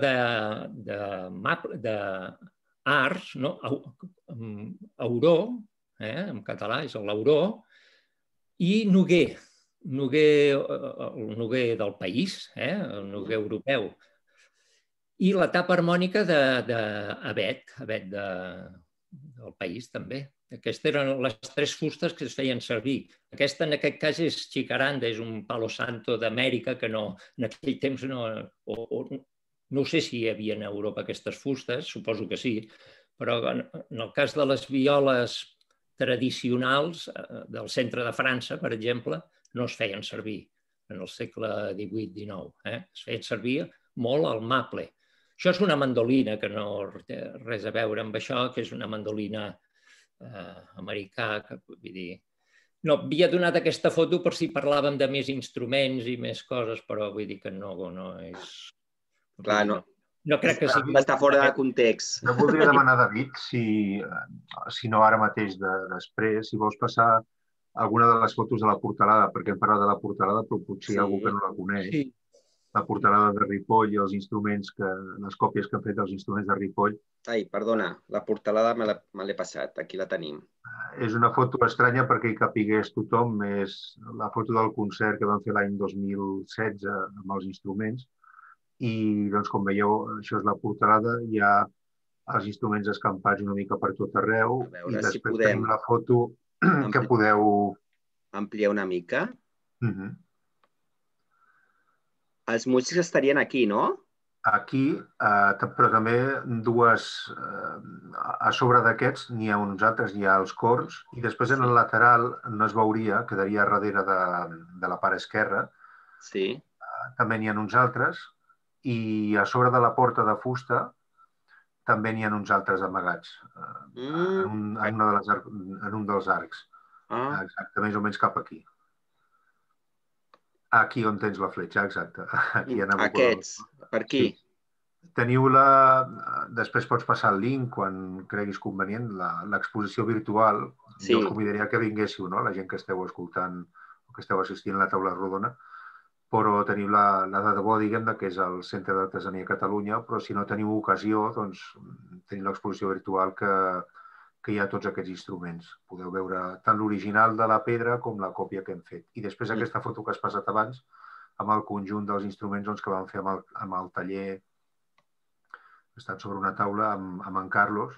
d'arç, auró, en català és l'auró, i noguer, el noguer del país, el noguer europeu, i la tapa harmònica d'avet, avet del país també. Aquestes eren les tres fustes que es feien servir. Aquesta, en aquest cas, és xicaranda, és un palo santo d'Amèrica que no, en aquell temps no... No sé si hi havia a Europa aquestes fustes, suposo que sí, però en el cas de les violes tradicionals del centre de França, per exemple, no es feien servir en el segle divuit dinou. Es feien servir molt al maple. Això és una mandolina, que no té res a veure amb això, que és una mandolina americà, vull dir... No, havia donat aquesta foto per si parlàvem de més instruments i més coses, però vull dir que no és... Clar, no. No crec que sigui... Està fora de context. Jo voldria demanar, David, si no ara mateix, després, si vols passar alguna de les fotos de la portalada, perquè hem parlat de la portalada, però potser hi ha algú que no la coneix. La portalada de Ripoll i els instruments, les còpies que han fet dels instruments de Ripoll. Ai, perdona, la portalada me l'he passat, aquí la tenim. És una foto estranya perquè hi capigués tothom, és la foto del concert que van fer l'any dos mil setze amb els instruments. I, doncs, com veieu, això és la portalada, hi ha els instruments escampats una mica per tot arreu. I després tenim la foto que podeu... Ampliar una mica. Els músics estarien aquí, no? Aquí, però també dues... A sobre d'aquests n'hi ha uns altres, hi ha els cors, i després en el lateral no es veuria, quedaria darrere de la part esquerra. Sí. També n'hi ha uns altres, i a sobre de la porta de fusta també n'hi ha uns altres amagats en un dels arcs. Exacte, més o menys cap aquí. Aquí on tens la fletxa, exacte. Aquests, per aquí. Teniu la... Després pots passar el link quan creguis convenient, l'exposició virtual. Jo us convidaria que vinguéssiu, la gent que esteu escoltant o que esteu assistint a la taula rodona, però teniu la de debò, diguem, que és el Centre d'Artesania Catalunya, però si no teniu ocasió, doncs teniu l'exposició virtual que hi ha tots aquests instruments. Podeu veure tant l'original de la pedra com la còpia que hem fet. I després aquesta foto que has passat abans, amb el conjunt dels instruments que vam fer amb el taller, estan sobre una taula amb en Carlos.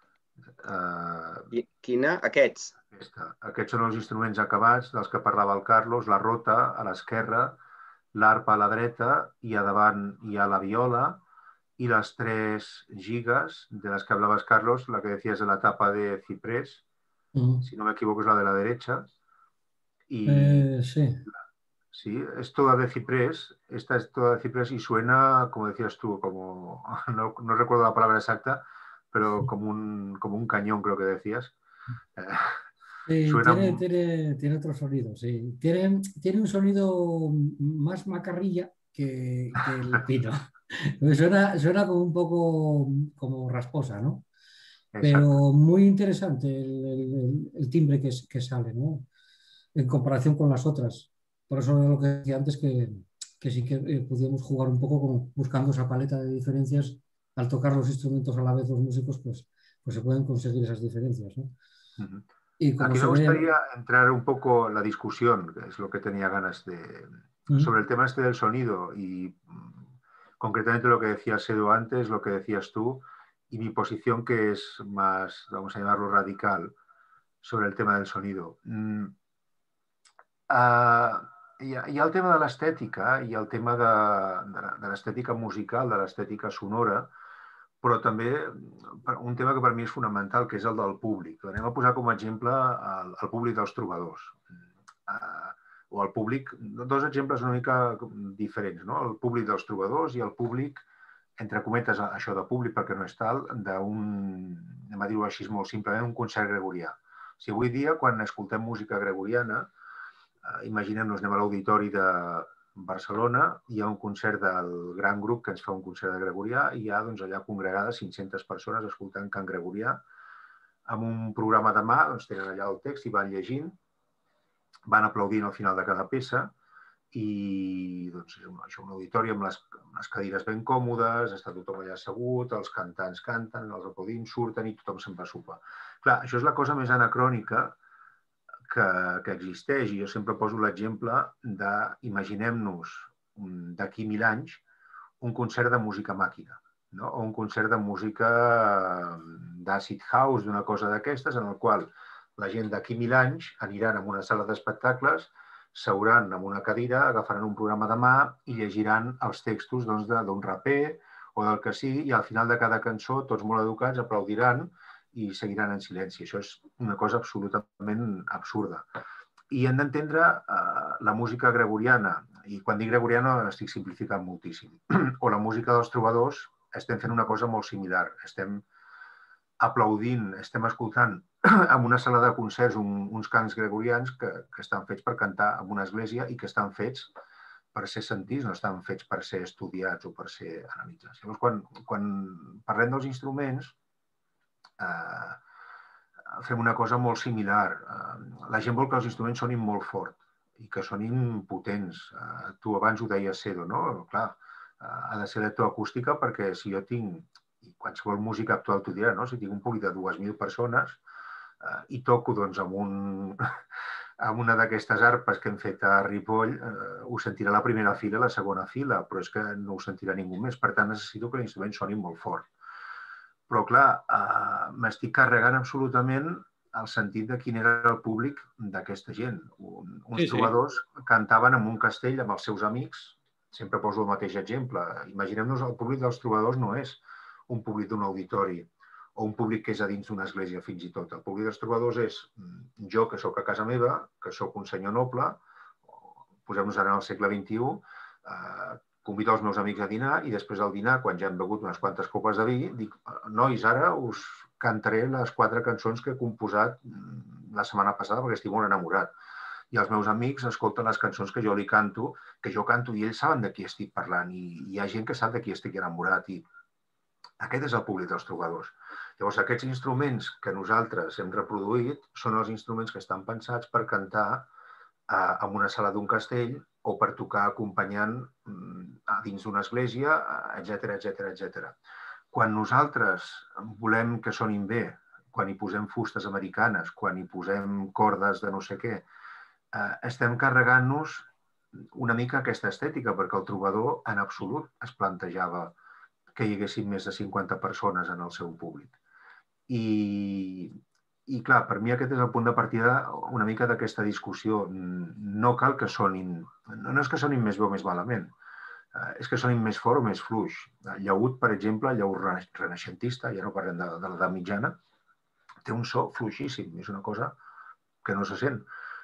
Quina? Aquests? Aquests són els instruments acabats dels que parlava el Carlos, la rota a l'esquerra, l'arpa a la dreta i a davant hi ha la viola y las tres gigas de las que hablabas, Carlos, la que decías de la tapa de ciprés, uh-huh. Si no me equivoco es la de la derecha. Y eh, sí. Sí, es toda de ciprés, esta es toda de ciprés y suena, como decías tú, como, no, no recuerdo la palabra exacta, pero como un, como un cañón, creo que decías. Sí, suena tiene, un... tiene, tiene otro sonido, sí. Tiene, tiene un sonido más macarrilla que, que el pino. Suena, suena como un poco como rasposa, ¿no? Exacto. Pero muy interesante el, el, el timbre que, que sale, ¿no? En comparación con las otras. Por eso lo que decía antes, que, que sí que eh, podíamos jugar un poco con, buscando esa paleta de diferencias. Al tocar los instrumentos a la vez los músicos, pues, pues se pueden conseguir esas diferencias, ¿no? Uh-huh. Y como Aquí me ve... gustaría entrar un poco en la discusión, que es lo que tenía ganas de... Uh-huh. Sobre el tema este del sonido y concretamente lo que decía Sedu antes, lo que decías tú, y mi posición que es más, vamos a llamarlo radical, sobre el tema del sonido. Mm, uh, hi, ha, hi ha el tema de l'estètica i el tema de, de, de l'estètica musical, de l'estètica sonora, però també un tema que per mi és fonamental, que és el del públic. Anem a posar com a exemple el, el públic dels trobadors. Uh, o el públic, dos exemples una mica diferents, no? El públic dels trobadors i el públic, entre cometes, això de públic perquè no és tal, d'un, anem a dir-ho així molt simplement, un concert gregorià. Si avui dia, quan escoltem música gregoriana, eh, imaginem-nos, anem a l'auditori de Barcelona, hi ha un concert del gran grup que ens fa un concert de gregorià i hi ha doncs, allà congregades cinc-centes persones escoltant cant gregorià. Amb un programa de mà, doncs, tenen allà el text i van llegint, van aplaudint al final de cada peça i doncs, és un, això, un auditori amb les, amb les cadires ben còmodes, està tothom allà assegut, els cantants canten, els aplaudim, surten i tothom se'n va a sopar. Clar, això és la cosa més anacrònica que, que existeix i jo sempre poso l'exemple de, imaginem-nos d'aquí mil anys, un concert de música màquina, no? O un concert de música d'acid house, d'una cosa d'aquestes, en el qual la gent d'aquí mil anys aniran a una sala d'espectacles, seuran en una cadira, agafaran un programa de mà i llegiran els textos doncs, d'un raper o del que sigui i al final de cada cançó, tots molt educats, aplaudiran i seguiran en silenci. Això és una cosa absolutament absurda. I hem d'entendre eh, la música gregoriana, i quan dic gregoriana estic simplificant moltíssim, o la música dels trobadors, estem fent una cosa molt similar. Estem aplaudint, estem escoltant en una sala de concerts un, uns cants gregorians que, que estan fets per cantar en una església i que estan fets per ser sentits, no estan fets per ser estudiats o per ser analitzats. Llavors, quan, quan parlem dels instruments, eh, fem una cosa molt similar. Eh, la gent vol que els instruments sonin molt fort i que sonin potents. Eh, tu abans ho deies, Sedo, no? Clar, eh, ha de ser electroacústica perquè si jo tinc, i qualsevol música actual t'ho dirà, no? Si tinc un públic de dues mil persones eh, i toco doncs, amb, un, amb una d'aquestes arpes que hem fet a Ripoll, eh, ho sentirà la primera fila i la segona fila, però és que no ho sentirà ningú més. Per tant, necessito que l'instrument soni molt fort. Però, clar, eh, m'estic carregant absolutament el sentit de quin era el públic d'aquesta gent. Un, uns sí, sí. trobadors cantaven en un castell amb els seus amics. Sempre poso el mateix exemple. Imaginem-nos, el públic dels trobadors no és un públic d'un auditori o un públic que és a dins d'una església, fins i tot. El públic dels trobadors és jo, que sóc a casa meva, que sóc un senyor noble, posem-nos ara en el segle vint-i-u, eh, convido els meus amics a dinar i després del dinar, quan ja hem begut unes quantes copes de vi, dic, nois, ara us cantaré les quatre cançons que he composat la setmana passada perquè estic molt enamorat. I els meus amics escolten les cançons que jo li canto, que jo canto i ells saben de qui estic parlant i hi ha gent que sap de qui estic enamorat i aquest és el públic dels trobadors. Llavors, aquests instruments que nosaltres hem reproduït són els instruments que estan pensats per cantar eh, en una sala d'un castell o per tocar acompanyant a dins d'una església, etcètera, etcètera, etcètera. Quan nosaltres volem que sonin bé, quan hi posem fustes americanes, quan hi posem cordes de no sé què, eh, estem carregant-nos una mica aquesta estètica, perquè el trobador en absolut es plantejava que hi haguessin més de cinquanta persones en el seu públic. I... I, clar, per mi aquest és el punt de partida una mica d'aquesta discussió. No cal que sonin... No és que sonin més bé o més malament, és que sonin més fort o més fluix. El llaüt, per exemple, el llaüt renaixentista, ja no parlem de, de l'edat mitjana, té un so fluixíssim, és una cosa que no se sent.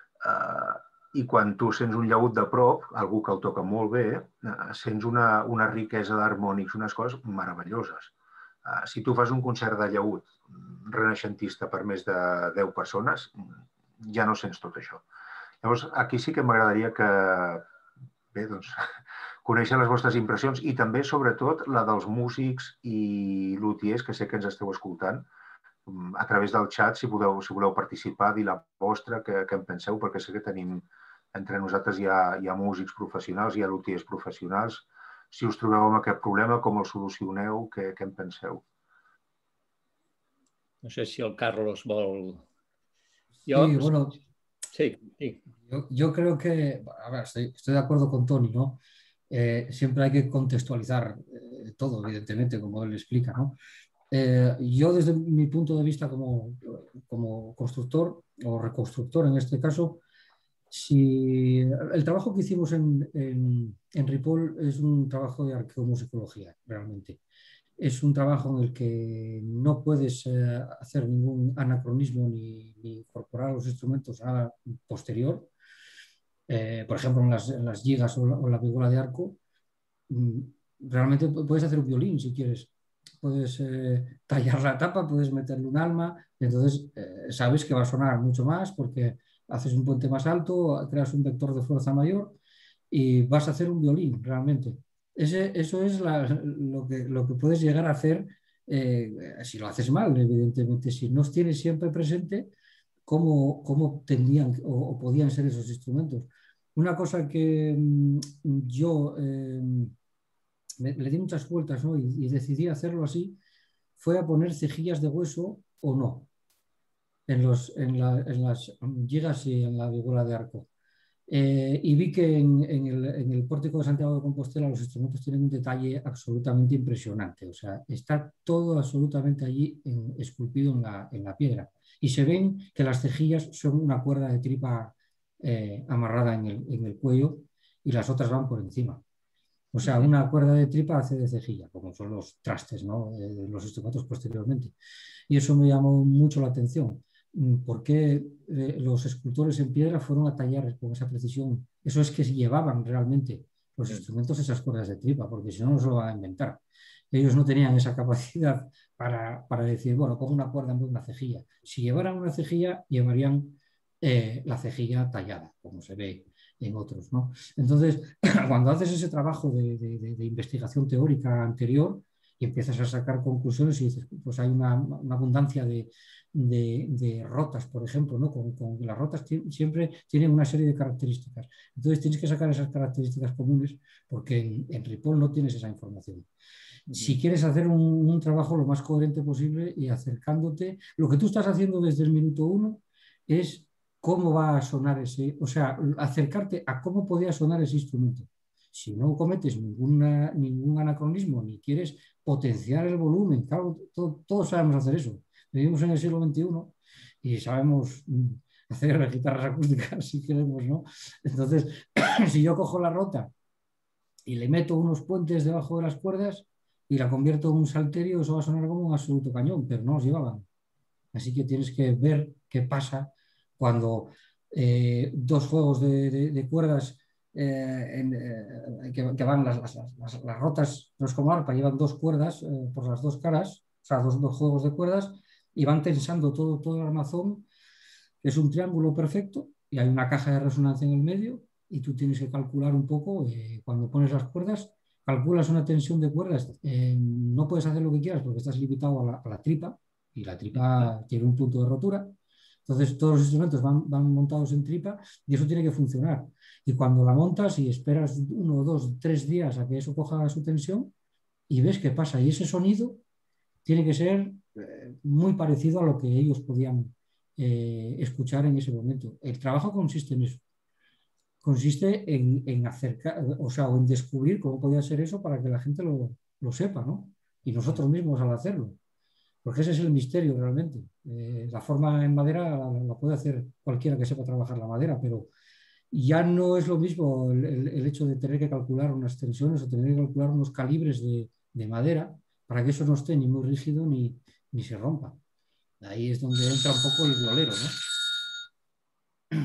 I quan tu sents un llaüt de prop, algú que el toca molt bé, sents una, una riquesa d'harmònics, unes coses meravelloses. Si tu fas un concert de llaüt renaixentista per més de deu persones, ja no sents tot això. Llavors, aquí sí que m'agradaria que, bé, doncs, conèixer les vostres impressions i també, sobretot, la dels músics i lutiers, que sé que ens esteu escoltant, a través del xat, si voleu, si voleu participar, dir la vostra, què, què en penseu, perquè sé que tenim, entre nosaltres hi ha, hi ha músics professionals, hi ha lutiers professionals. Si us trobeu amb aquest problema, com el solucioneu, què, què en penseu? No sé si el Carlos vol... Yo, sí, bueno, sí, sí. Yo, yo creo que, a ver, estoy, estoy de acuerdo con Toni, ¿no? Eh, siempre hay que contextualizar eh, todo, evidentemente, como él explica, ¿no? Eh, yo desde mi punto de vista como, como constructor o reconstructor en este caso, si el trabajo que hicimos en, en, en Ripoll es un trabajo de arqueomusicología, realmente. Es un trabajo en el que no puedes eh, hacer ningún anacronismo ni, ni incorporar los instrumentos a posterior. Eh, por ejemplo, en las, en las gigas o la, o la vihuela de arco, mm, realmente puedes hacer un violín si quieres. Puedes eh, tallar la tapa, puedes meterle un alma, entonces eh, sabes que va a sonar mucho más porque haces un puente más alto, creas un vector de fuerza mayor y vas a hacer un violín realmente. Ese, eso es la, lo, que, lo que puedes llegar a hacer eh, si lo haces mal, evidentemente. Si no tienes siempre presente cómo, cómo tendrían o, o podían ser esos instrumentos. Una cosa que mm, yo eh, le, le di muchas vueltas, ¿no? y, y decidí hacerlo así, fue a poner cejillas de hueso o no en, los, en, la, en las gigas y en la vihuela de arco. Eh, y vi que en, en, el, en el pórtico de Santiago de Compostela los instrumentos tienen un detalle absolutamente impresionante. O sea, está todo absolutamente allí en, esculpido en la, en la piedra. Y se ven que las cejillas son una cuerda de tripa eh, amarrada en el, en el cuello y las otras van por encima. O sea, una cuerda de tripa hace de cejilla, como son los trastes, ¿no? Eh, los instrumentos posteriormente. Y eso me llamó mucho la atención. ¿Por qué eh, los escultores en piedra fueron a tallar con esa precisión? Eso es que llevaban realmente los instrumentos esas cuerdas de tripa, porque si no, no se lo van a inventar. Ellos no tenían esa capacidad para, para decir, bueno, pongo una cuerda en vez de una cejilla. Si llevaran una cejilla, llevarían eh, la cejilla tallada, como se ve en otros, ¿no? Entonces, cuando haces ese trabajo de, de, de, de investigación teórica anterior y empiezas a sacar conclusiones y dices, pues hay una, una abundancia de, de, de rotas, por ejemplo, ¿no? Con, con las rotas siempre tienen una serie de características. Entonces tienes que sacar esas características comunes porque en, en Ripoll no tienes esa información. Uh-huh. Si quieres hacer un, un trabajo lo más coherente posible y acercándote, lo que tú estás haciendo desde el minuto uno es cómo va a sonar ese, o sea, acercarte a cómo podía sonar ese instrumento. Si no cometes ninguna, ningún anacronismo ni quieres potenciar el volumen, claro, todo, todos sabemos hacer eso. Vivimos en el siglo veintiuno y sabemos hacer guitarras acústicas si queremos, ¿no? Entonces, si yo cojo la rota y le meto unos puentes debajo de las cuerdas y la convierto en un salterio, eso va a sonar como un absoluto cañón, pero no los llevaban. Así que tienes que ver qué pasa cuando eh, dos juegos de, de, de cuerdas eh, en, eh, que, que van las, las, las, las rotas, no es como arpa, llevan dos cuerdas eh, por las dos caras, o sea, dos, dos juegos de cuerdas, y van tensando todo, todo el armazón, que es un triángulo perfecto, y hay una caja de resonancia en el medio, y tú tienes que calcular un poco, eh, cuando pones las cuerdas, calculas una tensión de cuerdas, eh, no puedes hacer lo que quieras porque estás limitado a la, a la tripa, y la tripa tiene un punto de rotura. Entonces todos los instrumentos van, van montados en tripa y eso tiene que funcionar. Y cuando la montas y esperas uno, dos, tres días a que eso coja su tensión y ves qué pasa. Y ese sonido tiene que ser eh, muy parecido a lo que ellos podían eh, escuchar en ese momento. El trabajo consiste en eso. Consiste en, en acercar, o sea, o en descubrir cómo podía ser eso para que la gente lo, lo sepa, ¿no? Y nosotros mismos al hacerlo. Porque ese es el misterio realmente. Eh, la forma en madera la, la puede hacer cualquiera que sepa trabajar la madera, pero ya no es lo mismo el, el, el hecho de tener que calcular unas tensiones o tener que calcular unos calibres de, de madera para que eso no esté ni muy rígido ni, ni se rompa. Ahí es donde entra un poco el violero, ¿no?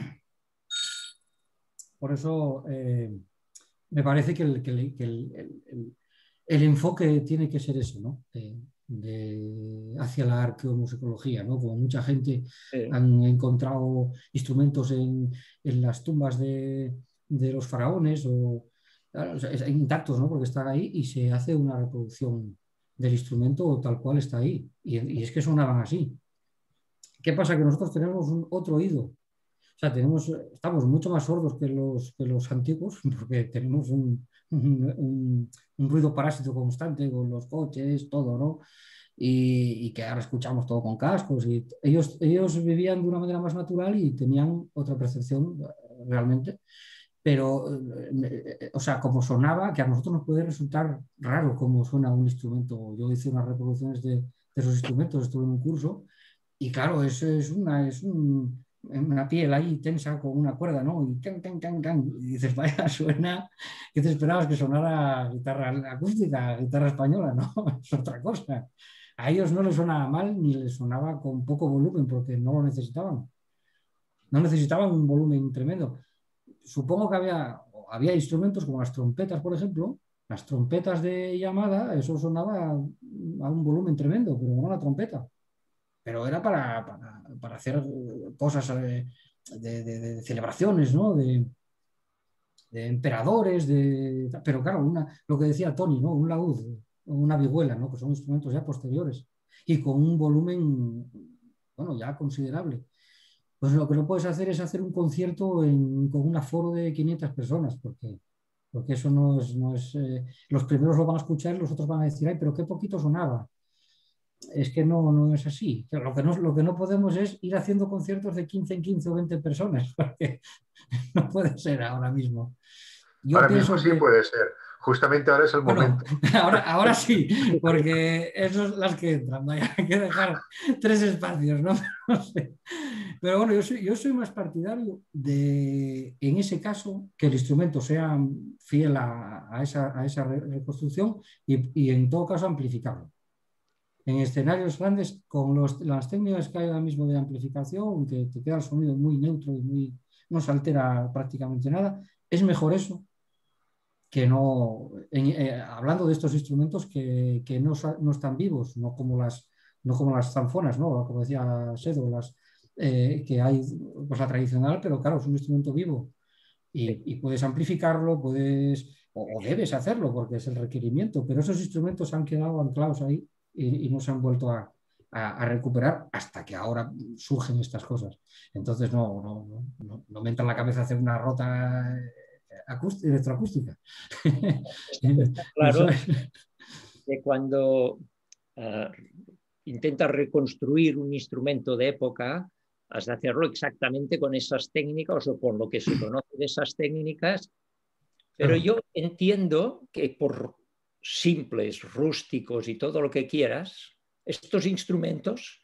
Por eso eh, me parece que, el, que, el, que el, el, el enfoque tiene que ser eso, ¿no? Eh, De, hacia la arqueomusicología, ¿no? Como mucha gente sí. Han encontrado instrumentos en, en las tumbas de, de los faraones o, o sea, intactos, ¿no? Porque están ahí y se hace una reproducción del instrumento tal cual está ahí y, y es que sonaban así. ¿Qué pasa? Que nosotros tenemos un otro oído, o sea, tenemos, estamos mucho más sordos que los, que los antiguos porque tenemos un Un, un, un ruido parásito constante con los coches, todo, ¿no? Y, y que ahora escuchamos todo con cascos. Y ellos, ellos vivían de una manera más natural y tenían otra percepción realmente. pero, eh, o sea, como sonaba, que a nosotros nos puede resultar raro cómo suena un instrumento. Yo hice unas reproducciones de, de esos instrumentos, estuve en un curso, y claro, eso es una, es un, una piel ahí tensa con una cuerda, ¿no? Y, can, can, can, can, y dices, vaya, suena, ¿qué te esperabas? Que sonara guitarra acústica, guitarra española, ¿no? Es otra cosa. A ellos no les sonaba mal ni les sonaba con poco volumen porque no lo necesitaban. No necesitaban un volumen tremendo. Supongo que había, había instrumentos como las trompetas, por ejemplo. Las trompetas de llamada, eso sonaba a un volumen tremendo, pero no la trompeta. Pero era para, para, para hacer cosas de, de, de, de celebraciones, ¿no? De, de emperadores, de... pero claro, una, lo que decía Tony, ¿no? Un laúd, una vihuela, ¿no? Que son instrumentos ya posteriores y con un volumen, bueno, ya considerable. Pues lo que no puedes hacer es hacer un concierto en, con un aforo de quinientas personas, porque, porque eso no es... No es eh, los primeros lo van a escuchar y los otros van a decir, ay, pero qué poquito sonaba. Es que no, no es así. Lo que no, lo que no podemos es ir haciendo conciertos de quince en quince o veinte personas, porque no puede ser ahora mismo. Yo ahora pienso mismo sí que, puede ser. Justamente ahora es el bueno, momento. ahora, ahora sí, porque esas son las que entran. Vaya, hay que dejar tres espacios, ¿no? No sé. Pero bueno, yo soy, yo soy más partidario de, en ese caso, que el instrumento sea fiel a, a esa, a esa reconstrucción y, y en todo caso amplificarlo. En escenarios grandes, con los, las técnicas que hay ahora mismo de amplificación, que te queda el sonido muy neutro y muy, no se altera prácticamente nada, es mejor eso que no, en, eh, hablando de estos instrumentos que, que no, no, están vivos, no como las, no como las zanfonas, ¿no? Como decía Sedo, las, eh, que hay pues la tradicional, pero claro, es un instrumento vivo y, y puedes amplificarlo, puedes, o, o, debes hacerlo porque es el requerimiento, pero esos instrumentos han quedado anclados ahí y, y no se han vuelto a, a, a, recuperar hasta que ahora surgen estas cosas. Entonces no, no, no, no me entra en la cabeza hacer una rota electroacústica. Está claro que cuando uh, intentas reconstruir un instrumento de época, has de hacerlo exactamente con esas técnicas o con lo que se conoce de esas técnicas, pero yo entiendo que por simples, rústicos y todo lo que quieras, estos instrumentos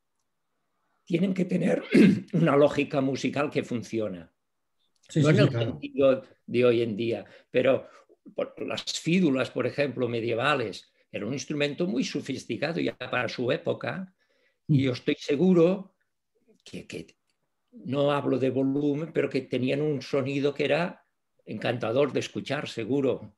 tienen que tener una lógica musical que funciona. Sí, no sí, en sí, el claro. sentido de hoy en día, pero las fídulas, por ejemplo, medievales, era un instrumento muy sofisticado ya para su época, y yo estoy seguro que, que no hablo de volumen, pero que tenían un sonido que era encantador de escuchar, seguro.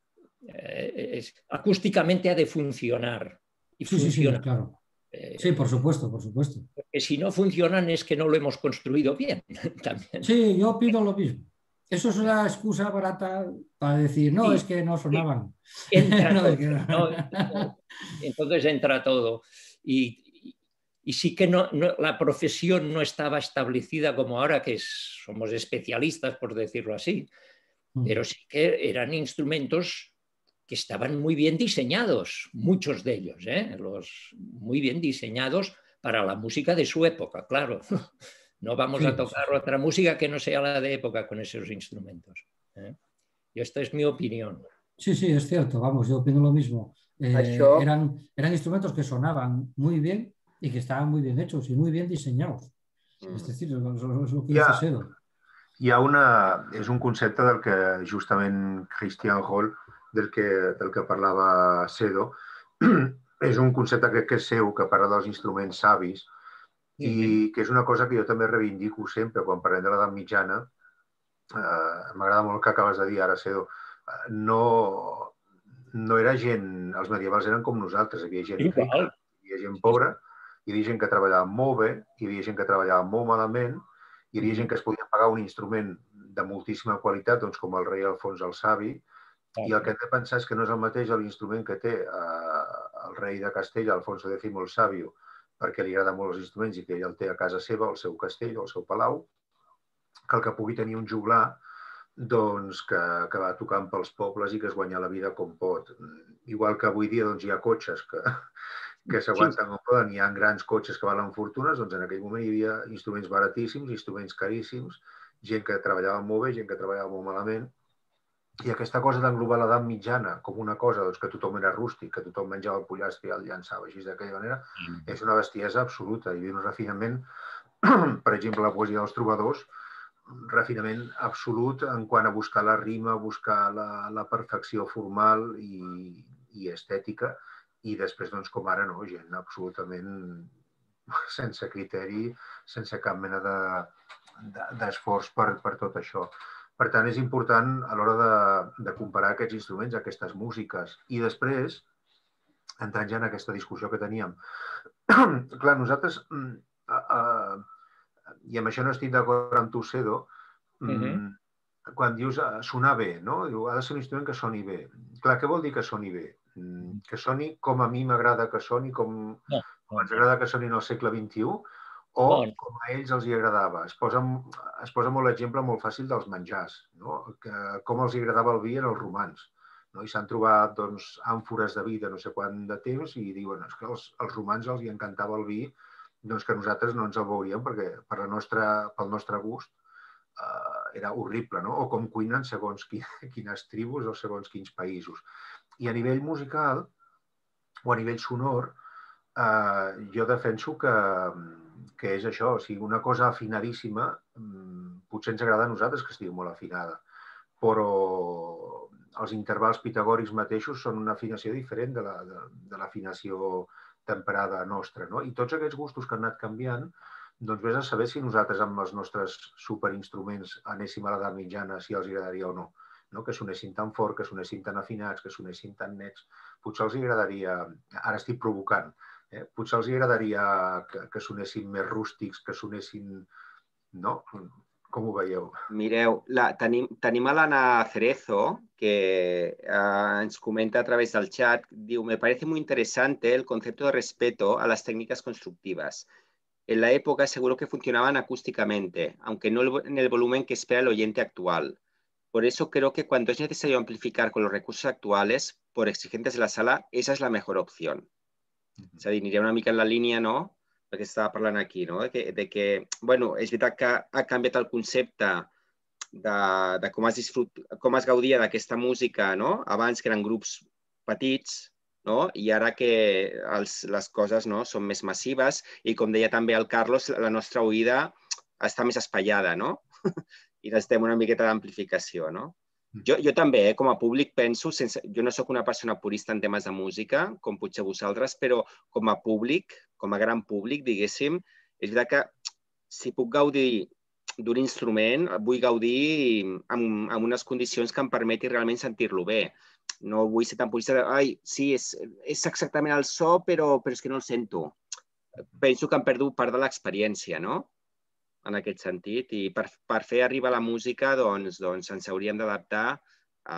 Eh, es, acústicamente ha de funcionar. Y Sí, sí, sí, funciona. claro. Sí, por supuesto, por supuesto. Porque si no funcionan es que no lo hemos construido bien. También. Sí, yo pido lo mismo. Eso es una excusa barata para decir, no, Sí, es que no sonaban. Entra no, todo, es que no. ¿no? Entonces entra todo. Y, y sí que no, no, la profesión no estaba establecida como ahora, que somos especialistas, por decirlo así, pero sí que eran instrumentos que estaban muy bien diseñados, muchos de ellos, ¿eh? Los, muy bien diseñados para la música de su época, claro. No vamos sí, a tocar sí, sí. otra música que no sea la de época con esos instrumentos, ¿eh? Y esta es mi opinión. Sí, sí, es cierto, vamos, yo opino lo mismo. Eh, Això... eran, eran instrumentos que sonaban muy bien y que estaban muy bien hechos y muy bien diseñados. Mm. Es decir, es lo, es lo que dice Sedo. Hi ha una... És un concepte del que justament Christian Hall, del que, del que parlava Sedo, és un concepte que, que és seu, que parla dels instruments savis, i mm-hmm. que és una cosa que jo també reivindico sempre quan parlem de l'edat mitjana. Uh, M'agrada molt el que acabes de dir ara, Sedo. Uh, no, no era gent... Els medievals eren com nosaltres, hi havia gent Igual. rica, hi havia gent pobra, hi havia gent que treballava molt bé, hi havia gent que treballava molt malament, hi havia gent que es podia pagar un instrument de moltíssima qualitat, doncs com el rei Alfons el Savi, i el que hem de pensar és que no és el mateix l'instrument que té eh, el rei de Castella, Alfonso X el Sàvio, perquè li agrada molt els instruments i que ell el té a casa seva, al seu castell o al seu palau, que el que pugui tenir un joglar doncs, que, que va tocant pels pobles i que es guanya la vida com pot. Igual que avui dia doncs, hi ha cotxes que, que s'aguanten com poden, hi ha grans cotxes que valen fortunes, doncs en aquell moment hi havia instruments baratíssims, instruments caríssims, gent que treballava molt bé, gent que treballava molt malament, i aquesta cosa d'englobar l'edat mitjana com una cosa doncs, que tothom era rústic, que tothom menjava el pollastre i el llançava així d'aquella manera, mm. és una bestiesa absoluta. Hi havia un refinament, per exemple, la poesia dels trobadors, refinament absolut en quant a buscar la rima, buscar la, la perfecció formal i, i estètica, i després, doncs, com ara, no, gent absolutament sense criteri, sense cap mena de, de, d'esforç per, per tot això. Per tant, és important a l'hora de, de comparar aquests instruments, aquestes músiques. I després, entrant ja en aquesta discussió que teníem, clar, nosaltres, uh, uh, i amb això no estic d'acord amb tu, Cedo, uh-huh. quan dius sonar bé, no? Diu, ha de ser un instrument que soni bé. Clar, què vol dir que soni bé? Que soni com a mi m'agrada que soni, com, no, com ens agrada que soni en el segle vint-i-u, o bon. com a ells els hi agradava. Es posa, es posa molt l'exemple molt fàcil dels menjars, no? Que, com els hi agradava el vi en els romans. No? I s'han trobat doncs, àmfores de vi de no sé quant de temps i diuen és que als, als romans els hi encantava el vi, doncs que nosaltres no ens el veuríem perquè per la nostra, pel nostre gust eh, era horrible, no? O com cuinen segons qui, quines tribus o segons quins països. I a nivell musical o a nivell sonor, eh, jo defenso que, que és això, o sigui, una cosa afinadíssima, potser ens agrada a nosaltres que estigui molt afinada, però els intervals pitagòrics mateixos són una afinació diferent de, la, de, de l'afinació temperada nostra, no? I tots aquests gustos que han anat canviant, doncs vés a saber si nosaltres amb els nostres superinstruments anéssim a l'edat mitjana, si els agradaria o no. No? Que sonessin tan fort, que sonessin tan afinats, que sonessin tan nets. Potser els agradaria, ara estic provocant, eh? potser els agradaria que, que sonessin més rústics, que sonessin... No? Com ho veieu? Mireu, la, tenim, tenim a l'Anna Cerezo, que eh, ens comenta a través del chat, diu, me parece muy interesante el concepto de respeto a las técnicas constructivas. En la época seguro que funcionaban acústicamente, aunque no en el volumen que espera el oyente actual. Por eso creo que cuando es necesario amplificar con los recursos actuales, por exigentes de la sala, esa es la mejor opción. Mm-hmm. És a dir, aniria una mica en la línia, no?, perquè estava parlant aquí, no?, de que, de que bueno, és veritat que ha canviat el concepte de, de com, es disfrut, com es gaudia d'aquesta música, no?, abans que eren grups petits, no?, i ara que els, les coses, no?, són més massives i, com deia també el Carlos, la nostra oïda està més espaiada, no?, i necessitem una miqueta d'amplificació, no? Jo, jo també, eh, com a públic, penso, sense, jo no sóc una persona purista en temes de música, com potser vosaltres, però com a públic, com a gran públic, diguéssim, és veritat que si puc gaudir d'un instrument, vull gaudir amb, amb unes condicions que em permeti realment sentir-lo bé. No vull ser tan purista de, ai, sí, és, és exactament el so, però, però és que no el sento. Penso que hem perdut part de l'experiència, no?, en aquest sentit, i per, per fer arribar la música, doncs, doncs ens hauríem d'adaptar a,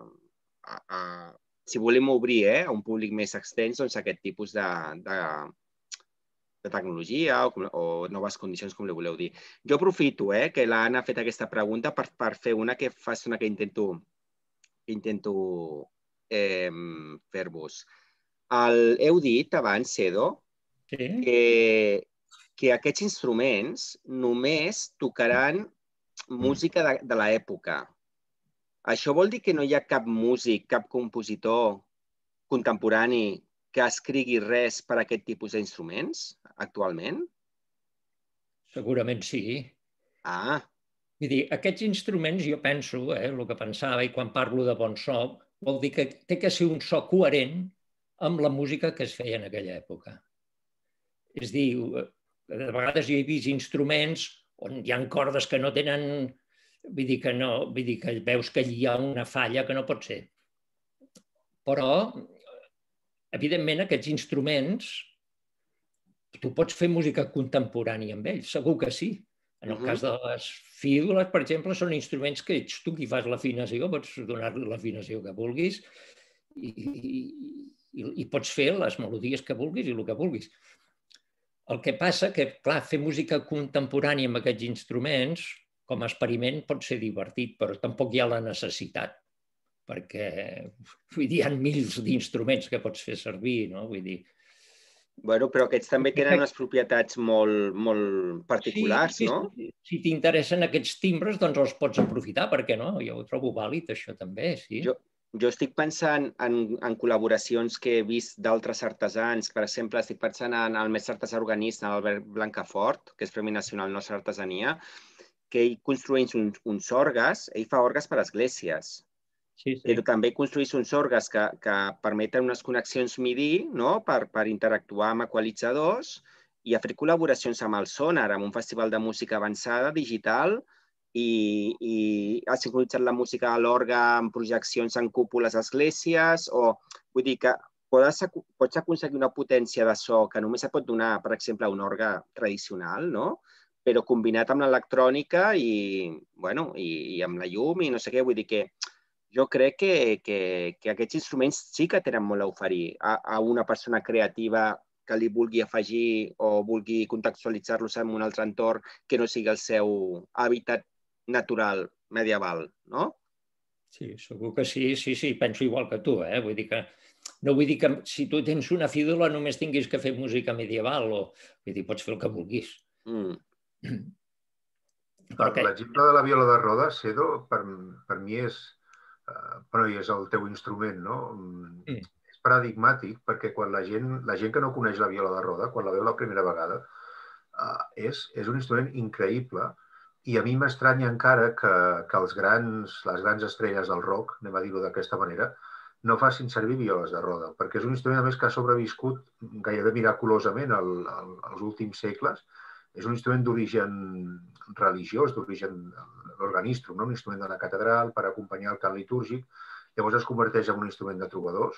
a, a, si volem obrir eh, a un públic més extens, doncs aquest tipus de, de, de tecnologia o, o noves condicions, com li voleu dir. Jo aprofito eh, que l'Anna ha fet aquesta pregunta per, per fer una que fa estona que intento, intento eh, fer-vos. Heu dit abans, Cedo, sí. que que aquests instruments només tocaran música de, de l'època. Això vol dir que no hi ha cap músic, cap compositor contemporani que escrigui res per a aquest tipus d'instruments actualment? Segurament sí. Ah. Vull dir, aquests instruments, jo penso, eh, el que pensava, i quan parlo de bon so, vol dir que té que ser un so coherent amb la música que es feia en aquella època. És a dir, de vegades hi he vist instruments on hi ha cordes que no tenen... Vull dir que no, vull dir que veus que hi ha una falla que no pot ser. Però, evidentment, aquests instruments, tu pots fer música contemporània amb ells, segur que sí. En el uh-huh. cas de les fídules, per exemple, són instruments que ets tu qui fas l'afinació, pots donar-li l'afinació que vulguis i, i, i pots fer les melodies que vulguis i el que vulguis. El que passa que, clar, fer música contemporània amb aquests instruments, com a experiment, pot ser divertit, però tampoc hi ha la necessitat, perquè vull dir, hi ha mils d'instruments que pots fer servir, no? Vull dir, Bueno, però aquests també tenen unes propietats molt, molt particulars, sí, no? Sí, si t'interessen aquests timbres, doncs els pots aprofitar, per què no? Jo ho trobo vàlid, això també, sí. Jo, jo estic pensant en, en col·laboracions que he vist d'altres artesans. Per exemple, estic pensant en el mestre artesà organista, Albert Blancafort, que és Premi Nacional Nostra Artesania, que ell construeix uns, uns orgues, ell fa orgues per a esglésies. Sí, sí. Però també construeix uns orgues que, que permeten unes connexions MIDI, no? per, per interactuar amb equalitzadors i a fer col·laboracions amb el Sonar, amb un festival de música avançada, digital, i, i ha sincronitzat la música a l'orgue amb projeccions en cúpules a esglésies, o vull dir que pots, pots aconseguir una potència de so que només et pot donar, per exemple, un orgue tradicional, no? Però combinat amb l'electrònica i, bueno, i, i amb la llum i no sé què, vull dir que jo crec que, que, que aquests instruments sí que tenen molt a oferir a, a una persona creativa que li vulgui afegir o vulgui contextualitzar-los en un altre entorn que no sigui el seu hàbitat natural medieval, no? Sí, segur que sí, sí, sí, penso igual que tu, eh? Vull dir que no vull dir que si tu tens una fídula només tinguis que fer música medieval, o vull dir, pots fer el que vulguis. Mm. L'exemple de la viola de roda, Sedo, per, per mi és, uh, però és el teu instrument, no? Mm. És paradigmàtic perquè quan la gent, la gent que no coneix la viola de roda, quan la veu la primera vegada, uh, és, és un instrument increïble i a mi m'estranya encara que, que els grans, les grans estrelles del rock, anem a dir-ho d'aquesta manera, no facin servir violes de roda, perquè és un instrument, a més, que ha sobreviscut gairebé miraculosament al, al, als últims segles. És un instrument d'origen religiós, d'origen organistrum, no? Un instrument de la catedral per acompanyar el cant litúrgic. Llavors es converteix en un instrument de trobadors.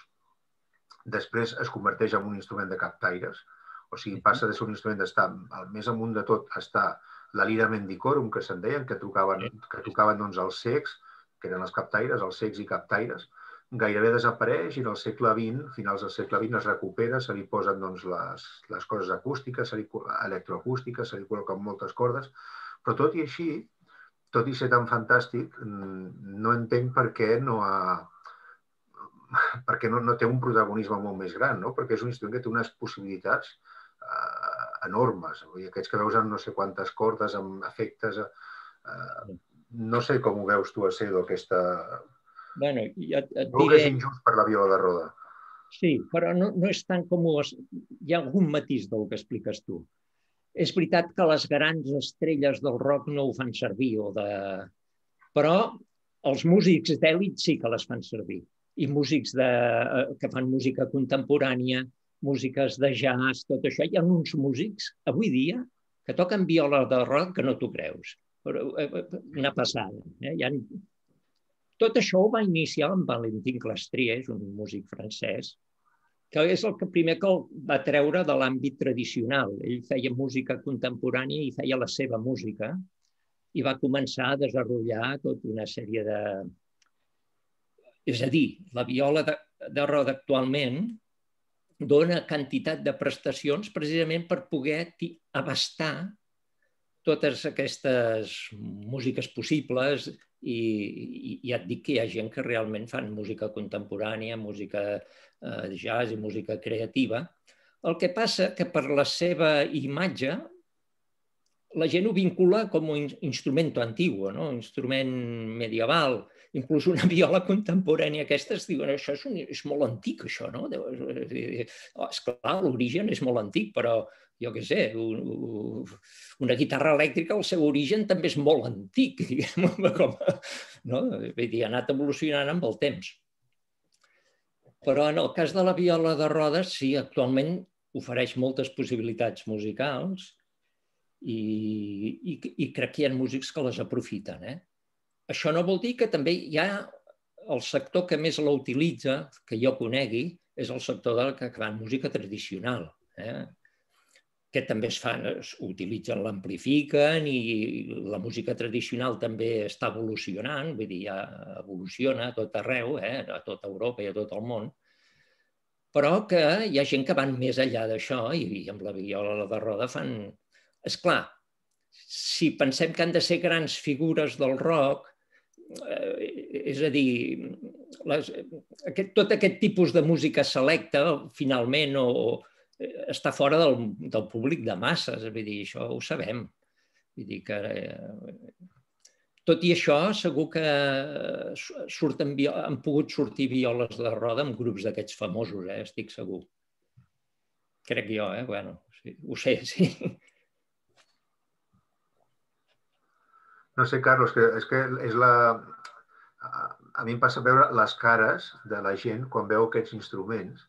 Després es converteix en un instrument de captaires. O sigui, passa de ser un instrument d'estar, al més amunt de tot, està la lira mendicorum, que se'n deien, que tocaven, que tocaven doncs, els cecs, que eren els captaires, els cecs i captaires. Gairebé desapareix i en el segle vint, finals del segle vint, es recupera, se li posen doncs, les, les coses acústiques, se li, electroacústiques, se li col·loquen moltes cordes, però tot i així, tot i ser tan fantàstic, no entenc per què no ha... perquè no, no té un protagonisme molt més gran, no? Perquè és un instrument que té unes possibilitats eh, enormes. Aquests que veus amb no sé quantes cordes, amb efectes... Eh, no sé com ho veus tu, a Sedo, aquesta... Bueno, ja et diré... No que és injust per la viola de roda. Sí, però no, no és tant com... Ho... Hi ha algun matís del que expliques tu. És veritat que les grans estrelles del rock no ho fan servir, o de... però els músics d'èlit sí que les fan servir. I músics de... que fan música contemporània, músiques de jazz, tot això. Hi ha uns músics, avui dia, que toquen viola de roda que no t'ho creus. Però una passada. Eh? Hi ha... Tot això ho va iniciar amb Valentin Clastrier, un músic francès, que és el que primer que el va treure de l'àmbit tradicional. Ell feia música contemporània i feia la seva música i va començar a desenvolupar tota una sèrie de... És a dir, la viola de, de roda actualment dona quantitat de prestacions precisament per poder abastar totes aquestes músiques possibles i, i ja et dic que hi ha gent que realment fan música contemporània, música eh, jazz i música creativa. El que passa que per la seva imatge la gent ho vincula com un instrument antigu, no? Un instrument medieval. Inclús una viola contemporània aquesta es diuen això és, un, és molt antic, això, no? Esclar, l'origen és molt antic, però jo què sé, un, una guitarra elèctrica, el seu origen també és molt antic, diguem, com, no? Vull dir, ha anat evolucionant amb el temps. Però en el cas de la viola de rodes, sí, actualment ofereix moltes possibilitats musicals i, i, i crec que hi ha músics que les aprofiten, eh? Això no vol dir que també hi ha el sector que més la utilitza, que jo conegui, és el sector del que fa música tradicional, eh? Que també es fan, utilitzen, l'amplifiquen i la música tradicional també està evolucionant, vull dir, ja evoluciona a tot arreu, eh? A tota Europa i a tot el món, però que hi ha gent que van més enllà d'això i amb la viola de roda fan... Esclar, si pensem que han de ser grans figures del rock, eh, és a dir, les, aquest, tot aquest tipus de música selecta, finalment, o està fora del, del públic de masses, vull dir, això ho sabem. Vull dir que... Tot i això, segur que surten, han pogut sortir violes de roda amb grups d'aquests famosos, eh? Estic segur. Crec jo, eh? Bueno, sí, ho sé, sí. No sé, Carlos, que és que és la... A mi em passa veure les cares de la gent quan veu aquests instruments,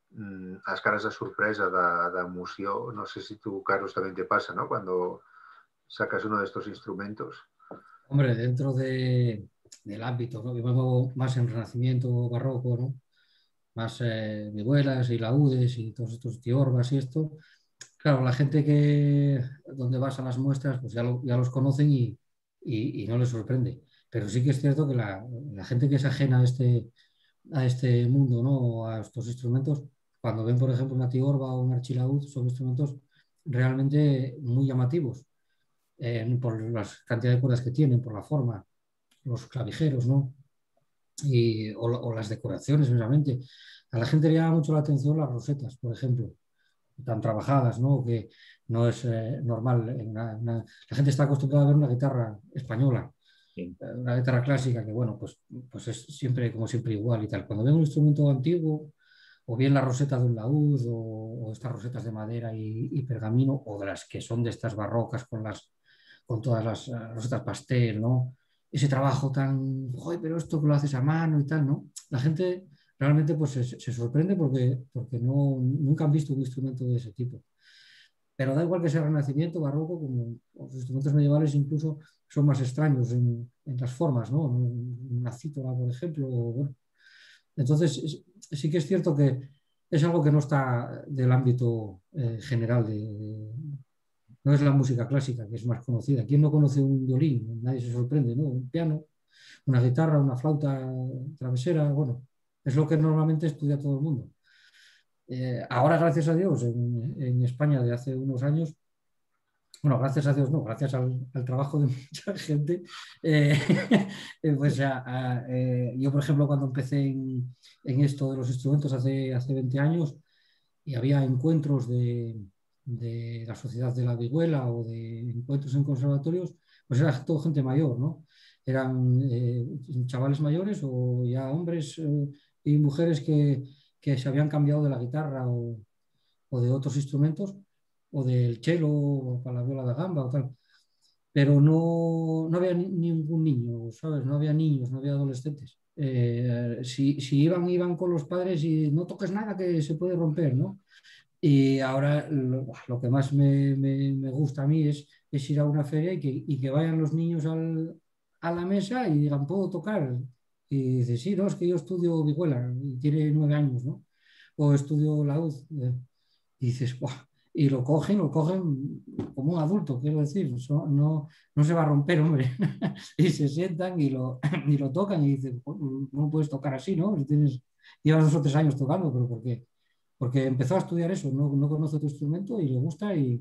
las caras de sorpresa, de emoción. No sé si tú, Carlos, también te pasa, ¿no? Cuando sacas uno de estos instrumentos. Hombre, dentro de, del ámbito, ¿no? Yo me muevo más en Renacimiento barroco, ¿no? Más eh, vihuelas y laúdes y todos estos tiorbas y esto. Claro, la gente que donde vas a las muestras, pues ya, lo, ya los conocen y, y, y no les sorprende. Pero sí que es cierto que la, la gente que es ajena a este, a este mundo, ¿no? A estos instrumentos, cuando ven, por ejemplo, una tiorba o un archilaúd, son instrumentos realmente muy llamativos eh, por la cantidad de cuerdas que tienen, por la forma, los clavijeros, ¿no? Y, o, o las decoraciones, realmente. A la gente le llama mucho la atención las rosetas, por ejemplo, tan trabajadas, ¿no? Que no es eh, normal. En una, una... La gente está acostumbrada a ver una guitarra española, sí. Una guitarra clásica, que bueno, pues, pues es siempre como siempre igual y tal. Cuando ven un instrumento antiguo, o bien la roseta de un laúd, o, o estas rosetas de madera y, y pergamino, o de las que son de estas barrocas con, las, con todas las uh, rosetas pastel, ¿no? Ese trabajo tan, ¡ay, pero esto que lo haces a mano y tal!, ¿no? La gente realmente pues se, se sorprende porque, porque no, nunca han visto un instrumento de ese tipo. Pero da igual que sea Renacimiento, barroco, como los instrumentos medievales incluso son más extraños en, en las formas, ¿no? Una cítara, por ejemplo. O, bueno. Entonces, es, sí que es cierto que es algo que no está del ámbito eh, general. De, de, no es la música clásica, que es más conocida. ¿Quién no conoce un violín? Nadie se sorprende, ¿no? Un piano, una guitarra, una flauta travesera, bueno, es lo que normalmente estudia todo el mundo. Eh, ahora, gracias a Dios, en, en España de hace unos años, bueno, gracias a Dios no, gracias al, al trabajo de mucha gente, eh, pues a, a, eh, yo, por ejemplo, cuando empecé en, en esto de los instrumentos hace, hace veinte años, y había encuentros de, de la Sociedad de la Vihuela o de encuentros en conservatorios, pues era todo gente mayor, ¿no? Eran eh, chavales mayores o ya hombres eh, y mujeres que, que se habían cambiado de la guitarra o, o de otros instrumentos, o del cello o para la viola da gamba o tal. Pero no, no había ni, ningún niño, ¿sabes? No había niños, no había adolescentes. Eh, si, si iban, iban con los padres y no toques nada que se puede romper, ¿no? Y ahora lo, lo que más me, me, me gusta a mí es, es ir a una feria y que, y que vayan los niños al, a la mesa y digan, ¿puedo tocar? Y dices, sí, no, es que yo estudio vihuela y tiene nueve años, ¿no? O estudio laúd. Y dices, ¡buah! Y lo cogen, lo cogen como un adulto, quiero decir, no, no, no se va a romper, hombre. Y se sientan y lo, y lo tocan y dicen, no puedes tocar así, ¿no? Si tienes, llevas dos o tres años tocando, pero ¿por qué? Porque empezó a estudiar eso, no, no conoce tu instrumento y le gusta y,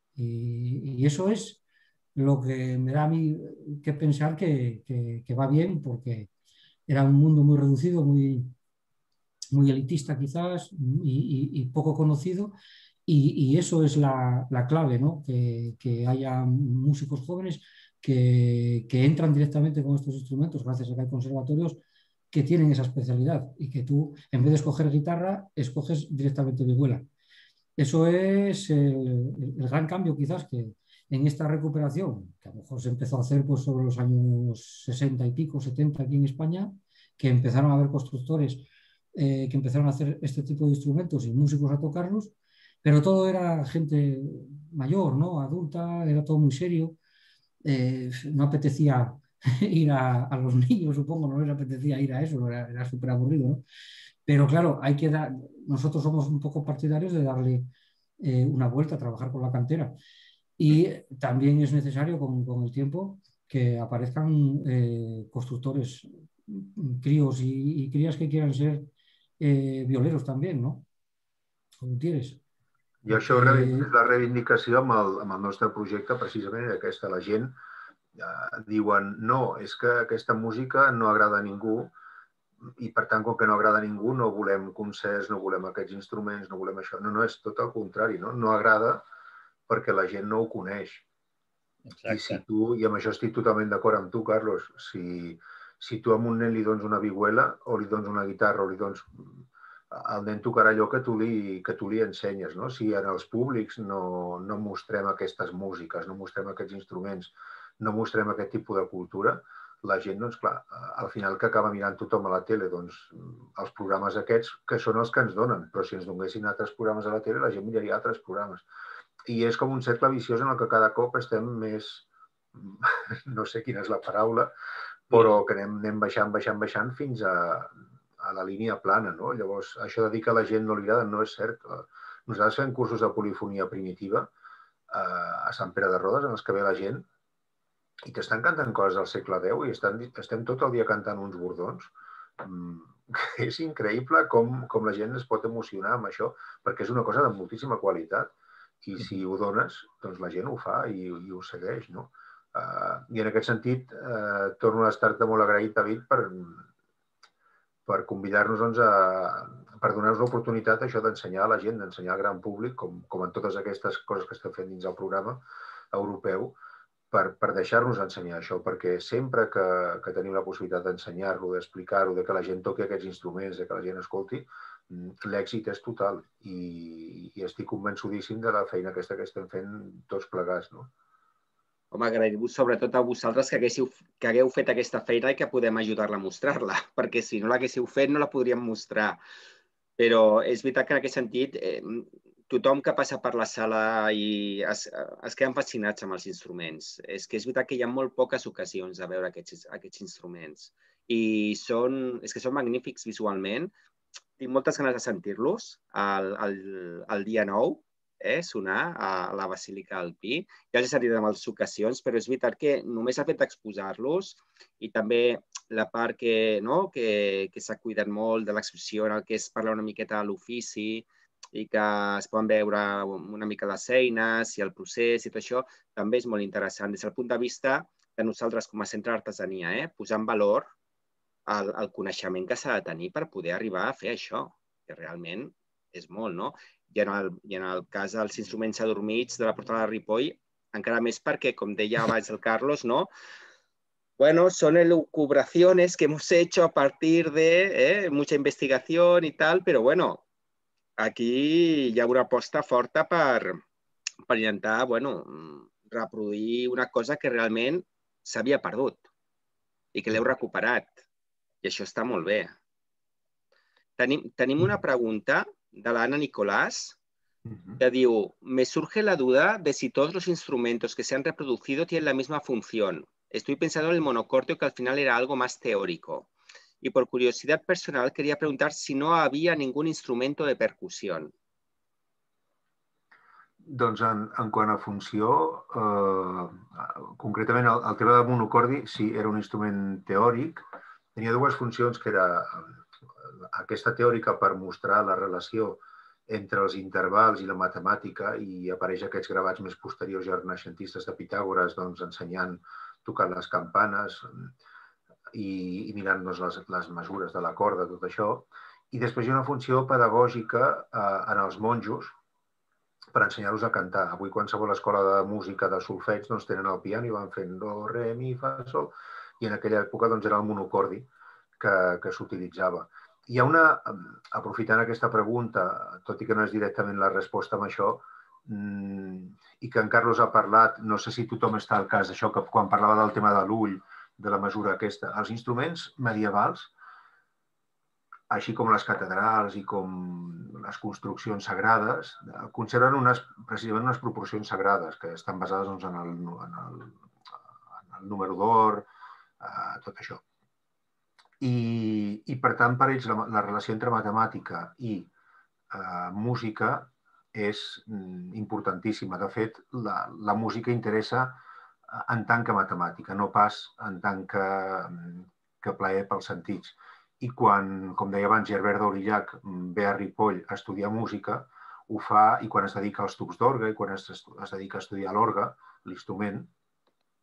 y, y eso es lo que me da a mí que pensar que, que, que va bien, porque era un mundo muy reducido, muy, muy elitista quizás y, y, y poco conocido. Y, y eso es la, la clave, ¿no? Que, que haya músicos jóvenes que, que entran directamente con estos instrumentos, gracias a que hay conservatorios que tienen esa especialidad y que tú, en vez de escoger guitarra, escoges directamente vihuela. Eso es el, el gran cambio quizás que en esta recuperación, que a lo mejor se empezó a hacer pues, sobre los años sesenta y pico, setenta aquí en España, que empezaron a haber constructores eh, que empezaron a hacer este tipo de instrumentos y músicos a tocarlos. Pero todo era gente mayor, ¿no? Adulta, era todo muy serio. Eh, no apetecía ir a, a los niños, supongo, no les apetecía ir a eso, era, era súper aburrido, ¿no? Pero claro, hay que dar, nosotros somos un poco partidarios de darle eh, una vuelta a trabajar con la cantera. Y también es necesario con, con el tiempo que aparezcan eh, constructores, críos y, y crías que quieran ser eh, violeros también, ¿no? Com tires. I això és la reivindicació amb el, amb el nostre projecte, precisament aquesta. La gent eh, diuen, no, és que aquesta música no agrada a ningú, i per tant, com que no agrada a ningú, no volem concerts, no volem aquests instruments, no volem això. No, no, és tot el contrari, no? No agrada perquè la gent no ho coneix. Exacte. I si tu, i amb això estic totalment d'acord amb tu, Carlos, si, si tu a un nen li dones una vihuela o li dones una guitarra o li dones... El nen tocarà allò que tu li, que tu li ensenyes, no? Si en els públics no, no mostrem aquestes músiques, no mostrem aquests instruments, no mostrem aquest tipus de cultura, la gent, doncs clar, al final que acaba mirant tothom a la tele, doncs els programes aquests que són els que ens donen, però si ens donessin altres programes a la tele, la gent miraria altres programes. I és com un cercle viciós en el que cada cop estem més, no sé quina és la paraula, però que anem, anem baixant, baixant, baixant fins a, a la línia plana, no? Llavors, això de dir que a la gent no li agrada no és cert. Nosaltres fem cursos de polifonia primitiva a Sant Pere de Rodes, en els que ve la gent i t'estan cantant coses del segle deu i estan, estem tot el dia cantant uns bordons. És increïble com, com la gent es pot emocionar amb això, perquè és una cosa de moltíssima qualitat. I si ho dones, doncs la gent ho fa i, i ho segueix, no? Uh, I en aquest sentit, uh, torno a estar-te molt agraït, David, per, per convidar-nos doncs, a, per donar-nos l'oportunitat això d'ensenyar a la gent, d'ensenyar al gran públic, com, com en totes aquestes coses que estem fent dins el programa europeu, per, per deixar-nos ensenyar això, perquè sempre que, que tenim la possibilitat d'ensenyar-lo, d'explicar-ho, de que la gent toqui aquests instruments, de que la gent escolti, l'èxit és total i, i estic convençudíssim de la feina aquesta que estem fent tots plegats, no? Home, agrair-vos sobretot a vosaltres que haguéssiu, que hagueu fet aquesta feina i que podem ajudar-la a mostrar-la, perquè si no l'haguéssiu fet no la podríem mostrar. Però és veritat que en aquest sentit eh, tothom que passa per la sala i es, es queden fascinats amb els instruments. És que és veritat que hi ha molt poques ocasions de veure aquests, aquests instruments i són, és que són magnífics visualment. Tinc moltes ganes de sentir-los el, el, el dia nou, eh, sonar a la Basílica del Pi. Ja els he sentit en altres ocasions, però és veritat que només el fet d'exposar-los i també la part que, no, que, que s'ha cuidat molt de l'exposició en el que es parla una miqueta de l'ofici i que es poden veure una mica les eines i el procés i tot això, també és molt interessant des del punt de vista de nosaltres com a centre d'artesania, eh, posar en valor el, el coneixement que s'ha de tenir per poder arribar a fer això, que realment és molt, no? I en el, i en el cas dels instruments adormits de la Portada de Ripoll, encara més perquè, com deia abans el Carlos, ¿no? Bueno, son elucubraciones que hemos hecho a partir de eh, mucha investigación y tal, pero bueno, aquí hi ha una aposta forta per, per intentar, bueno, reproduir una cosa que realment s'havia perdut i que l'heu recuperat. I això està molt bé. Tenim, tenim una pregunta de l'Anna Nicolás, que diu, me surge la duda de si todos los instrumentos que se han reproducido tienen la misma función. Estoy pensando en el monocordio, que al final era algo más teórico. Y por curiosidad personal quería preguntar si no había ningún instrumento de percusión. Doncs en, en quant a funció, eh, concretament el, el tema del monocordi, sí, era un instrument teòric. Tenia dues funcions, que era aquesta teòrica per mostrar la relació entre els intervals i la matemàtica, i apareix aquests gravats més posteriors i renaixentistes de Pitàgores, doncs, ensenyant, tocant les campanes i, i mirant-nos les, les mesures de la corda, tot això. I després hi ha una funció pedagògica eh, en els monjos per ensenyar-los a cantar. Avui qualsevol escola de música de solfeig doncs, tenen el piano i van fent do, re, mi, fa, sol, i en aquella època doncs, era el monocordi que, que s'utilitzava. Hi ha una, aprofitant aquesta pregunta, tot i que no és directament la resposta amb això, i que en Carlos ha parlat, no sé si tothom està al cas d'això, que quan parlava del tema de l'ull, de la mesura aquesta, els instruments medievals, així com les catedrals i com les construccions sagrades, conserven unes, precisament unes proporcions sagrades que estan basades doncs, en, el, en, el, en el número d'or, eh, tot això. I, i per tant, per ells, la, la relació entre matemàtica i eh, música és importantíssima. De fet, la, la música interessa en tant que matemàtica, no pas en tant que, que plaer pels sentits. I quan, com deia abans, Gerbert d'Aurillac ve a Ripoll a estudiar música, ho fa, i quan es dedica als tubs d'orgue i quan es, es dedica a estudiar l'orgue, l'instrument,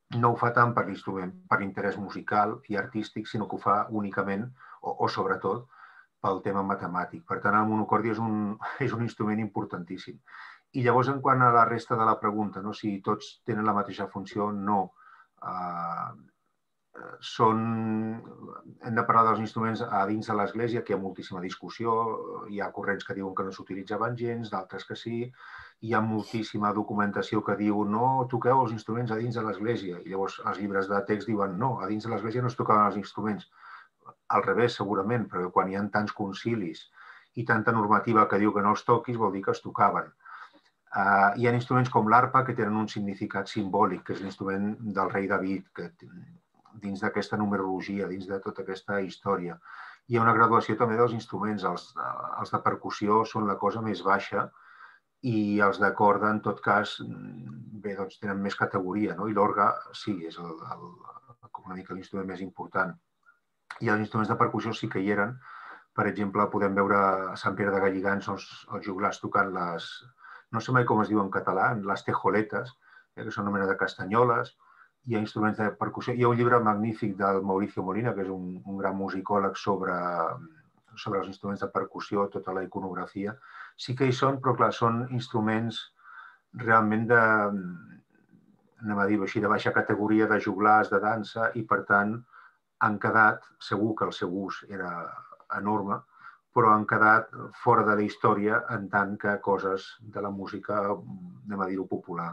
no ho fa tant per l'instrument, per l'interès musical i artístic, sinó que ho fa únicament, o, o sobretot, pel tema matemàtic. Per tant, el monocordi és un, és un instrument importantíssim. I llavors, en quant a la resta de la pregunta, no? Si tots tenen la mateixa funció, no. Uh, són... Hem de parlar dels instruments a dins de l'Església, que hi ha moltíssima discussió, hi ha corrents que diuen que no s'utilitzaven gens, d'altres que sí, hi ha moltíssima documentació que diu no toqueu els instruments a dins de l'Església, i llavors els llibres de text diuen no, a dins de l'Església no es tocaven els instruments. Al revés, segurament, perquè quan hi ha tants concilis i tanta normativa que diu que no els toquis, vol dir que es tocaven. Uh, hi ha instruments com l'arpa que tenen un significat simbòlic, que és l'instrument del rei David, que dins d'aquesta numerologia, dins de tota aquesta història. Hi ha una graduació també dels instruments. Els, els de percussió són la cosa més baixa i els de corda, en tot cas, bé, doncs tenen més categoria, no? I l'orgue, sí, és el, el, una mica l'instrument més important. I els instruments de percussió sí que hi eren. Per exemple, podem veure a Sant Pere de Galligans els, els joglars tocant les, no sé mai com es diu en català, les tejoletes, eh, que són una mena de castanyoles. Hi ha instruments de percussió. Hi ha un llibre magnífic del Mauricio Molina, que és un, un gran musicòleg sobre, sobre els instruments de percussió, tota la iconografia. Sí que hi són, però clar, són instruments realment de, anem a dir-ho així, de baixa categoria, de joglars, de dansa, i per tant han quedat, segur que el seu ús era enorme, però han quedat fora de la història en tant que coses de la música, anem a dir-ho, popular.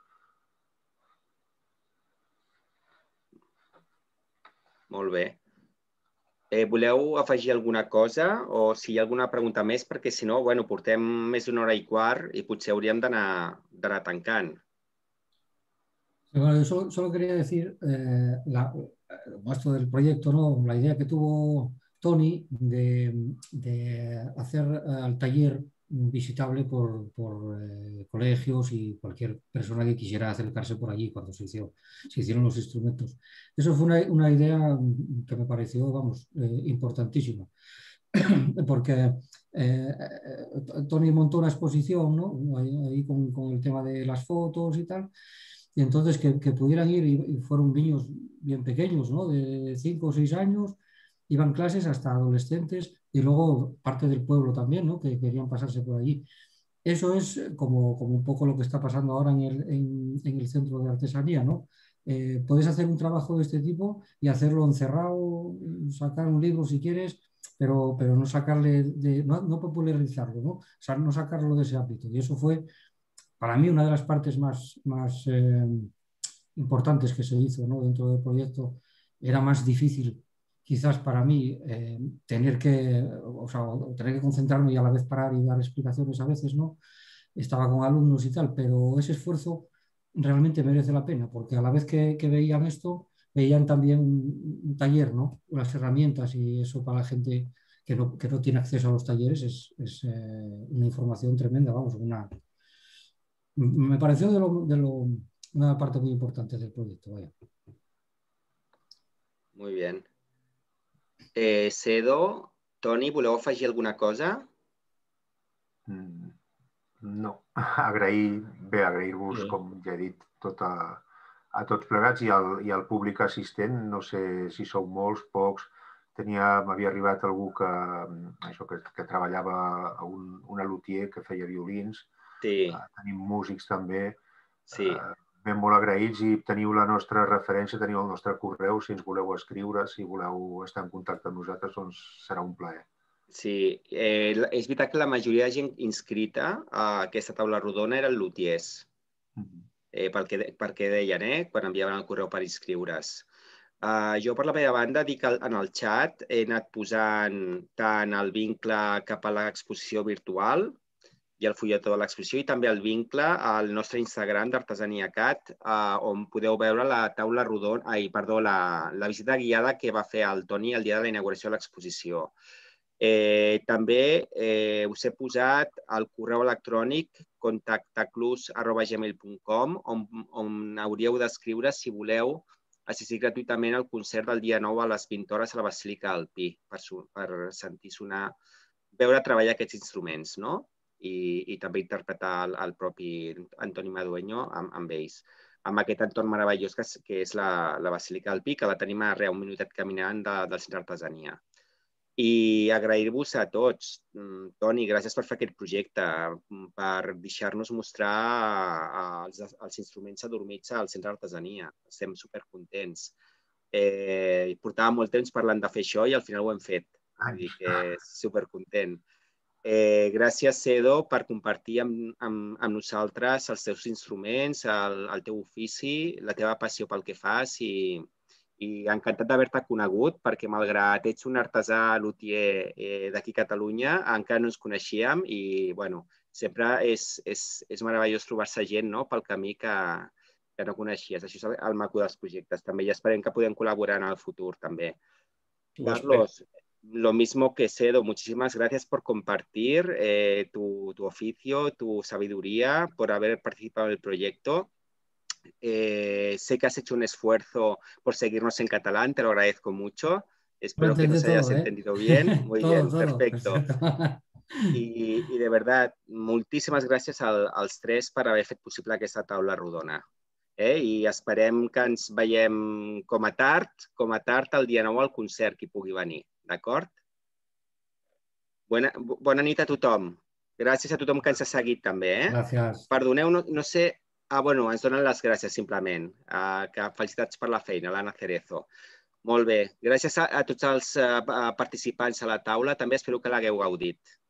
Molt bé. Eh, voleu afegir alguna cosa o si hi ha alguna pregunta més? Perquè si no, bueno, portem més d'una hora i quart i potser hauríem d'anar tancant. Bueno, yo solo, solo quería decir eh, la, esto del proyecto, ¿no? La idea que tuvo Tony de, de hacer el taller visitable por, por eh, colegios y cualquier persona que quisiera acercarse por allí cuando se, hizo, se hicieron los instrumentos. Eso fue una, una idea que me pareció, vamos, eh, importantísima. Porque eh, Tony montó una exposición, ¿no? Ahí, ahí con, con el tema de las fotos y tal. Y entonces que, que pudieran ir, y fueron niños bien pequeños, ¿no? De cinco o seis años, iban clases hasta adolescentes y luego parte del pueblo también, ¿no? Que querían pasarse por allí. Eso es como, como un poco lo que está pasando ahora en el, en, en el centro de artesanía, ¿no? Eh, puedes hacer un trabajo de este tipo y hacerlo encerrado, sacar un libro si quieres, pero, pero no sacarle, de, no, no popularizarlo, ¿no? O sea, no sacarlo de ese ámbito. Y eso fue para mí una de las partes más, más eh, importantes que se hizo, ¿no? Dentro del proyecto. Era más difícil quizás para mí eh, tener, que, o sea, tener que concentrarme y a la vez parar y dar explicaciones a veces, ¿no? Estaba con alumnos y tal, pero ese esfuerzo realmente merece la pena, porque a la vez que, que veían esto, veían también un, un taller, ¿no? Las herramientas, y eso para la gente que no, que no tiene acceso a los talleres es, es eh, una información tremenda, vamos, una... Me pareció de lo, de lo, una parte muy importante del proyecto. Vaya. Muy bien. Eh, Cedo, Toni, voleu afegir alguna cosa? No. Agrair, bé, agrair-vos, sí. Com ja he dit, tot a, a tots plegats i al, i al públic assistent. No sé si sou molts, pocs. Tenia, m'havia arribat algú que, això, que, que treballava a un, una luthier que feia violins. Sí. Uh, tenim músics també. Sí. Uh, ben molt agraïts i teniu la nostra referència, teniu el nostre correu, si ens voleu escriure, si voleu estar en contacte amb nosaltres, doncs serà un plaer. Sí, eh, és veritat que la majoria de gent inscrita a aquesta taula rodona eren luthiers, mm-hmm. eh, pel, que, pel que deien, eh, quan enviaven el correu per inscriure's. Uh, jo, per la meva banda, dic en el xat he anat posant tant el vincle cap a l'exposició virtual i el fulletó de l'exposició i també el vincle al nostre Instagram d'Artesania Cat, uh, on podeu veure la taula rodona, ai, perdó, la, la visita guiada que va fer el Toni el dia de la inauguració de l'exposició. Eh, també eh, us he posat el correu electrònic contactaclus arroba gmail punt com on, on hauríeu d'escriure si voleu assistir gratuïtament al concert del dia nou a les vint hores a la Basílica del Pi per, per sentir sonar, veure treballar aquests instruments, no? I, i també interpretar el, el propi Antoni Madueño amb, amb ells. amb aquest entorn meravellós que és la Basílica del Pi, que la tenim a res, un minutet caminant del Centre d'Artesania. I agrair-vos a tots. Toni, gràcies per fer aquest projecte, per deixar-nos mostrar els instruments adormits al Centre d'Artesania. Estem supercontents. Portàvem molt temps parlant de fer això i al final ho hem fet. Vull dir que supercontent. Gràcies, Sedo, per compartir amb nosaltres els teus instruments, el teu ofici, la teva passió pel que fas i i encantat d'haver-te conegut perquè, malgrat ets un artesà lutier d'aquí a Catalunya, encara no ens coneixíem i, bueno, sempre és meravellós trobar-se gent pel camí que no coneixies. Això és el maco dels projectes, també, i esperem que podem col·laborar en el futur, també. Carlos, lo mismo que Sedo, muchísimas gracias por compartir tu oficio, tu sabiduría, por haber participado en el proyecto. Eh, sé que has hecho un esfuerzo por seguirnos en catalán, te lo agradezco mucho. Espero que nos hayas entendido bien. Muy bien, perfecto. I de veritat, moltíssimes gràcies als tres per haver fet possible aquesta taula rodona. I esperem que ens veiem com a tard, com a tard el dia nou al concert, qui pugui venir, d'acord? Bona nit a tothom. Gràcies a tothom que ens ha seguit també. Gràcies. Perdoneu, no sé... Ah, bueno, ens donen les gràcies, simplement. Felicitats per la feina, l'Anna Cerezo. Molt bé. Gràcies a tots els participants a la taula. També espero que l'hagueu gaudit.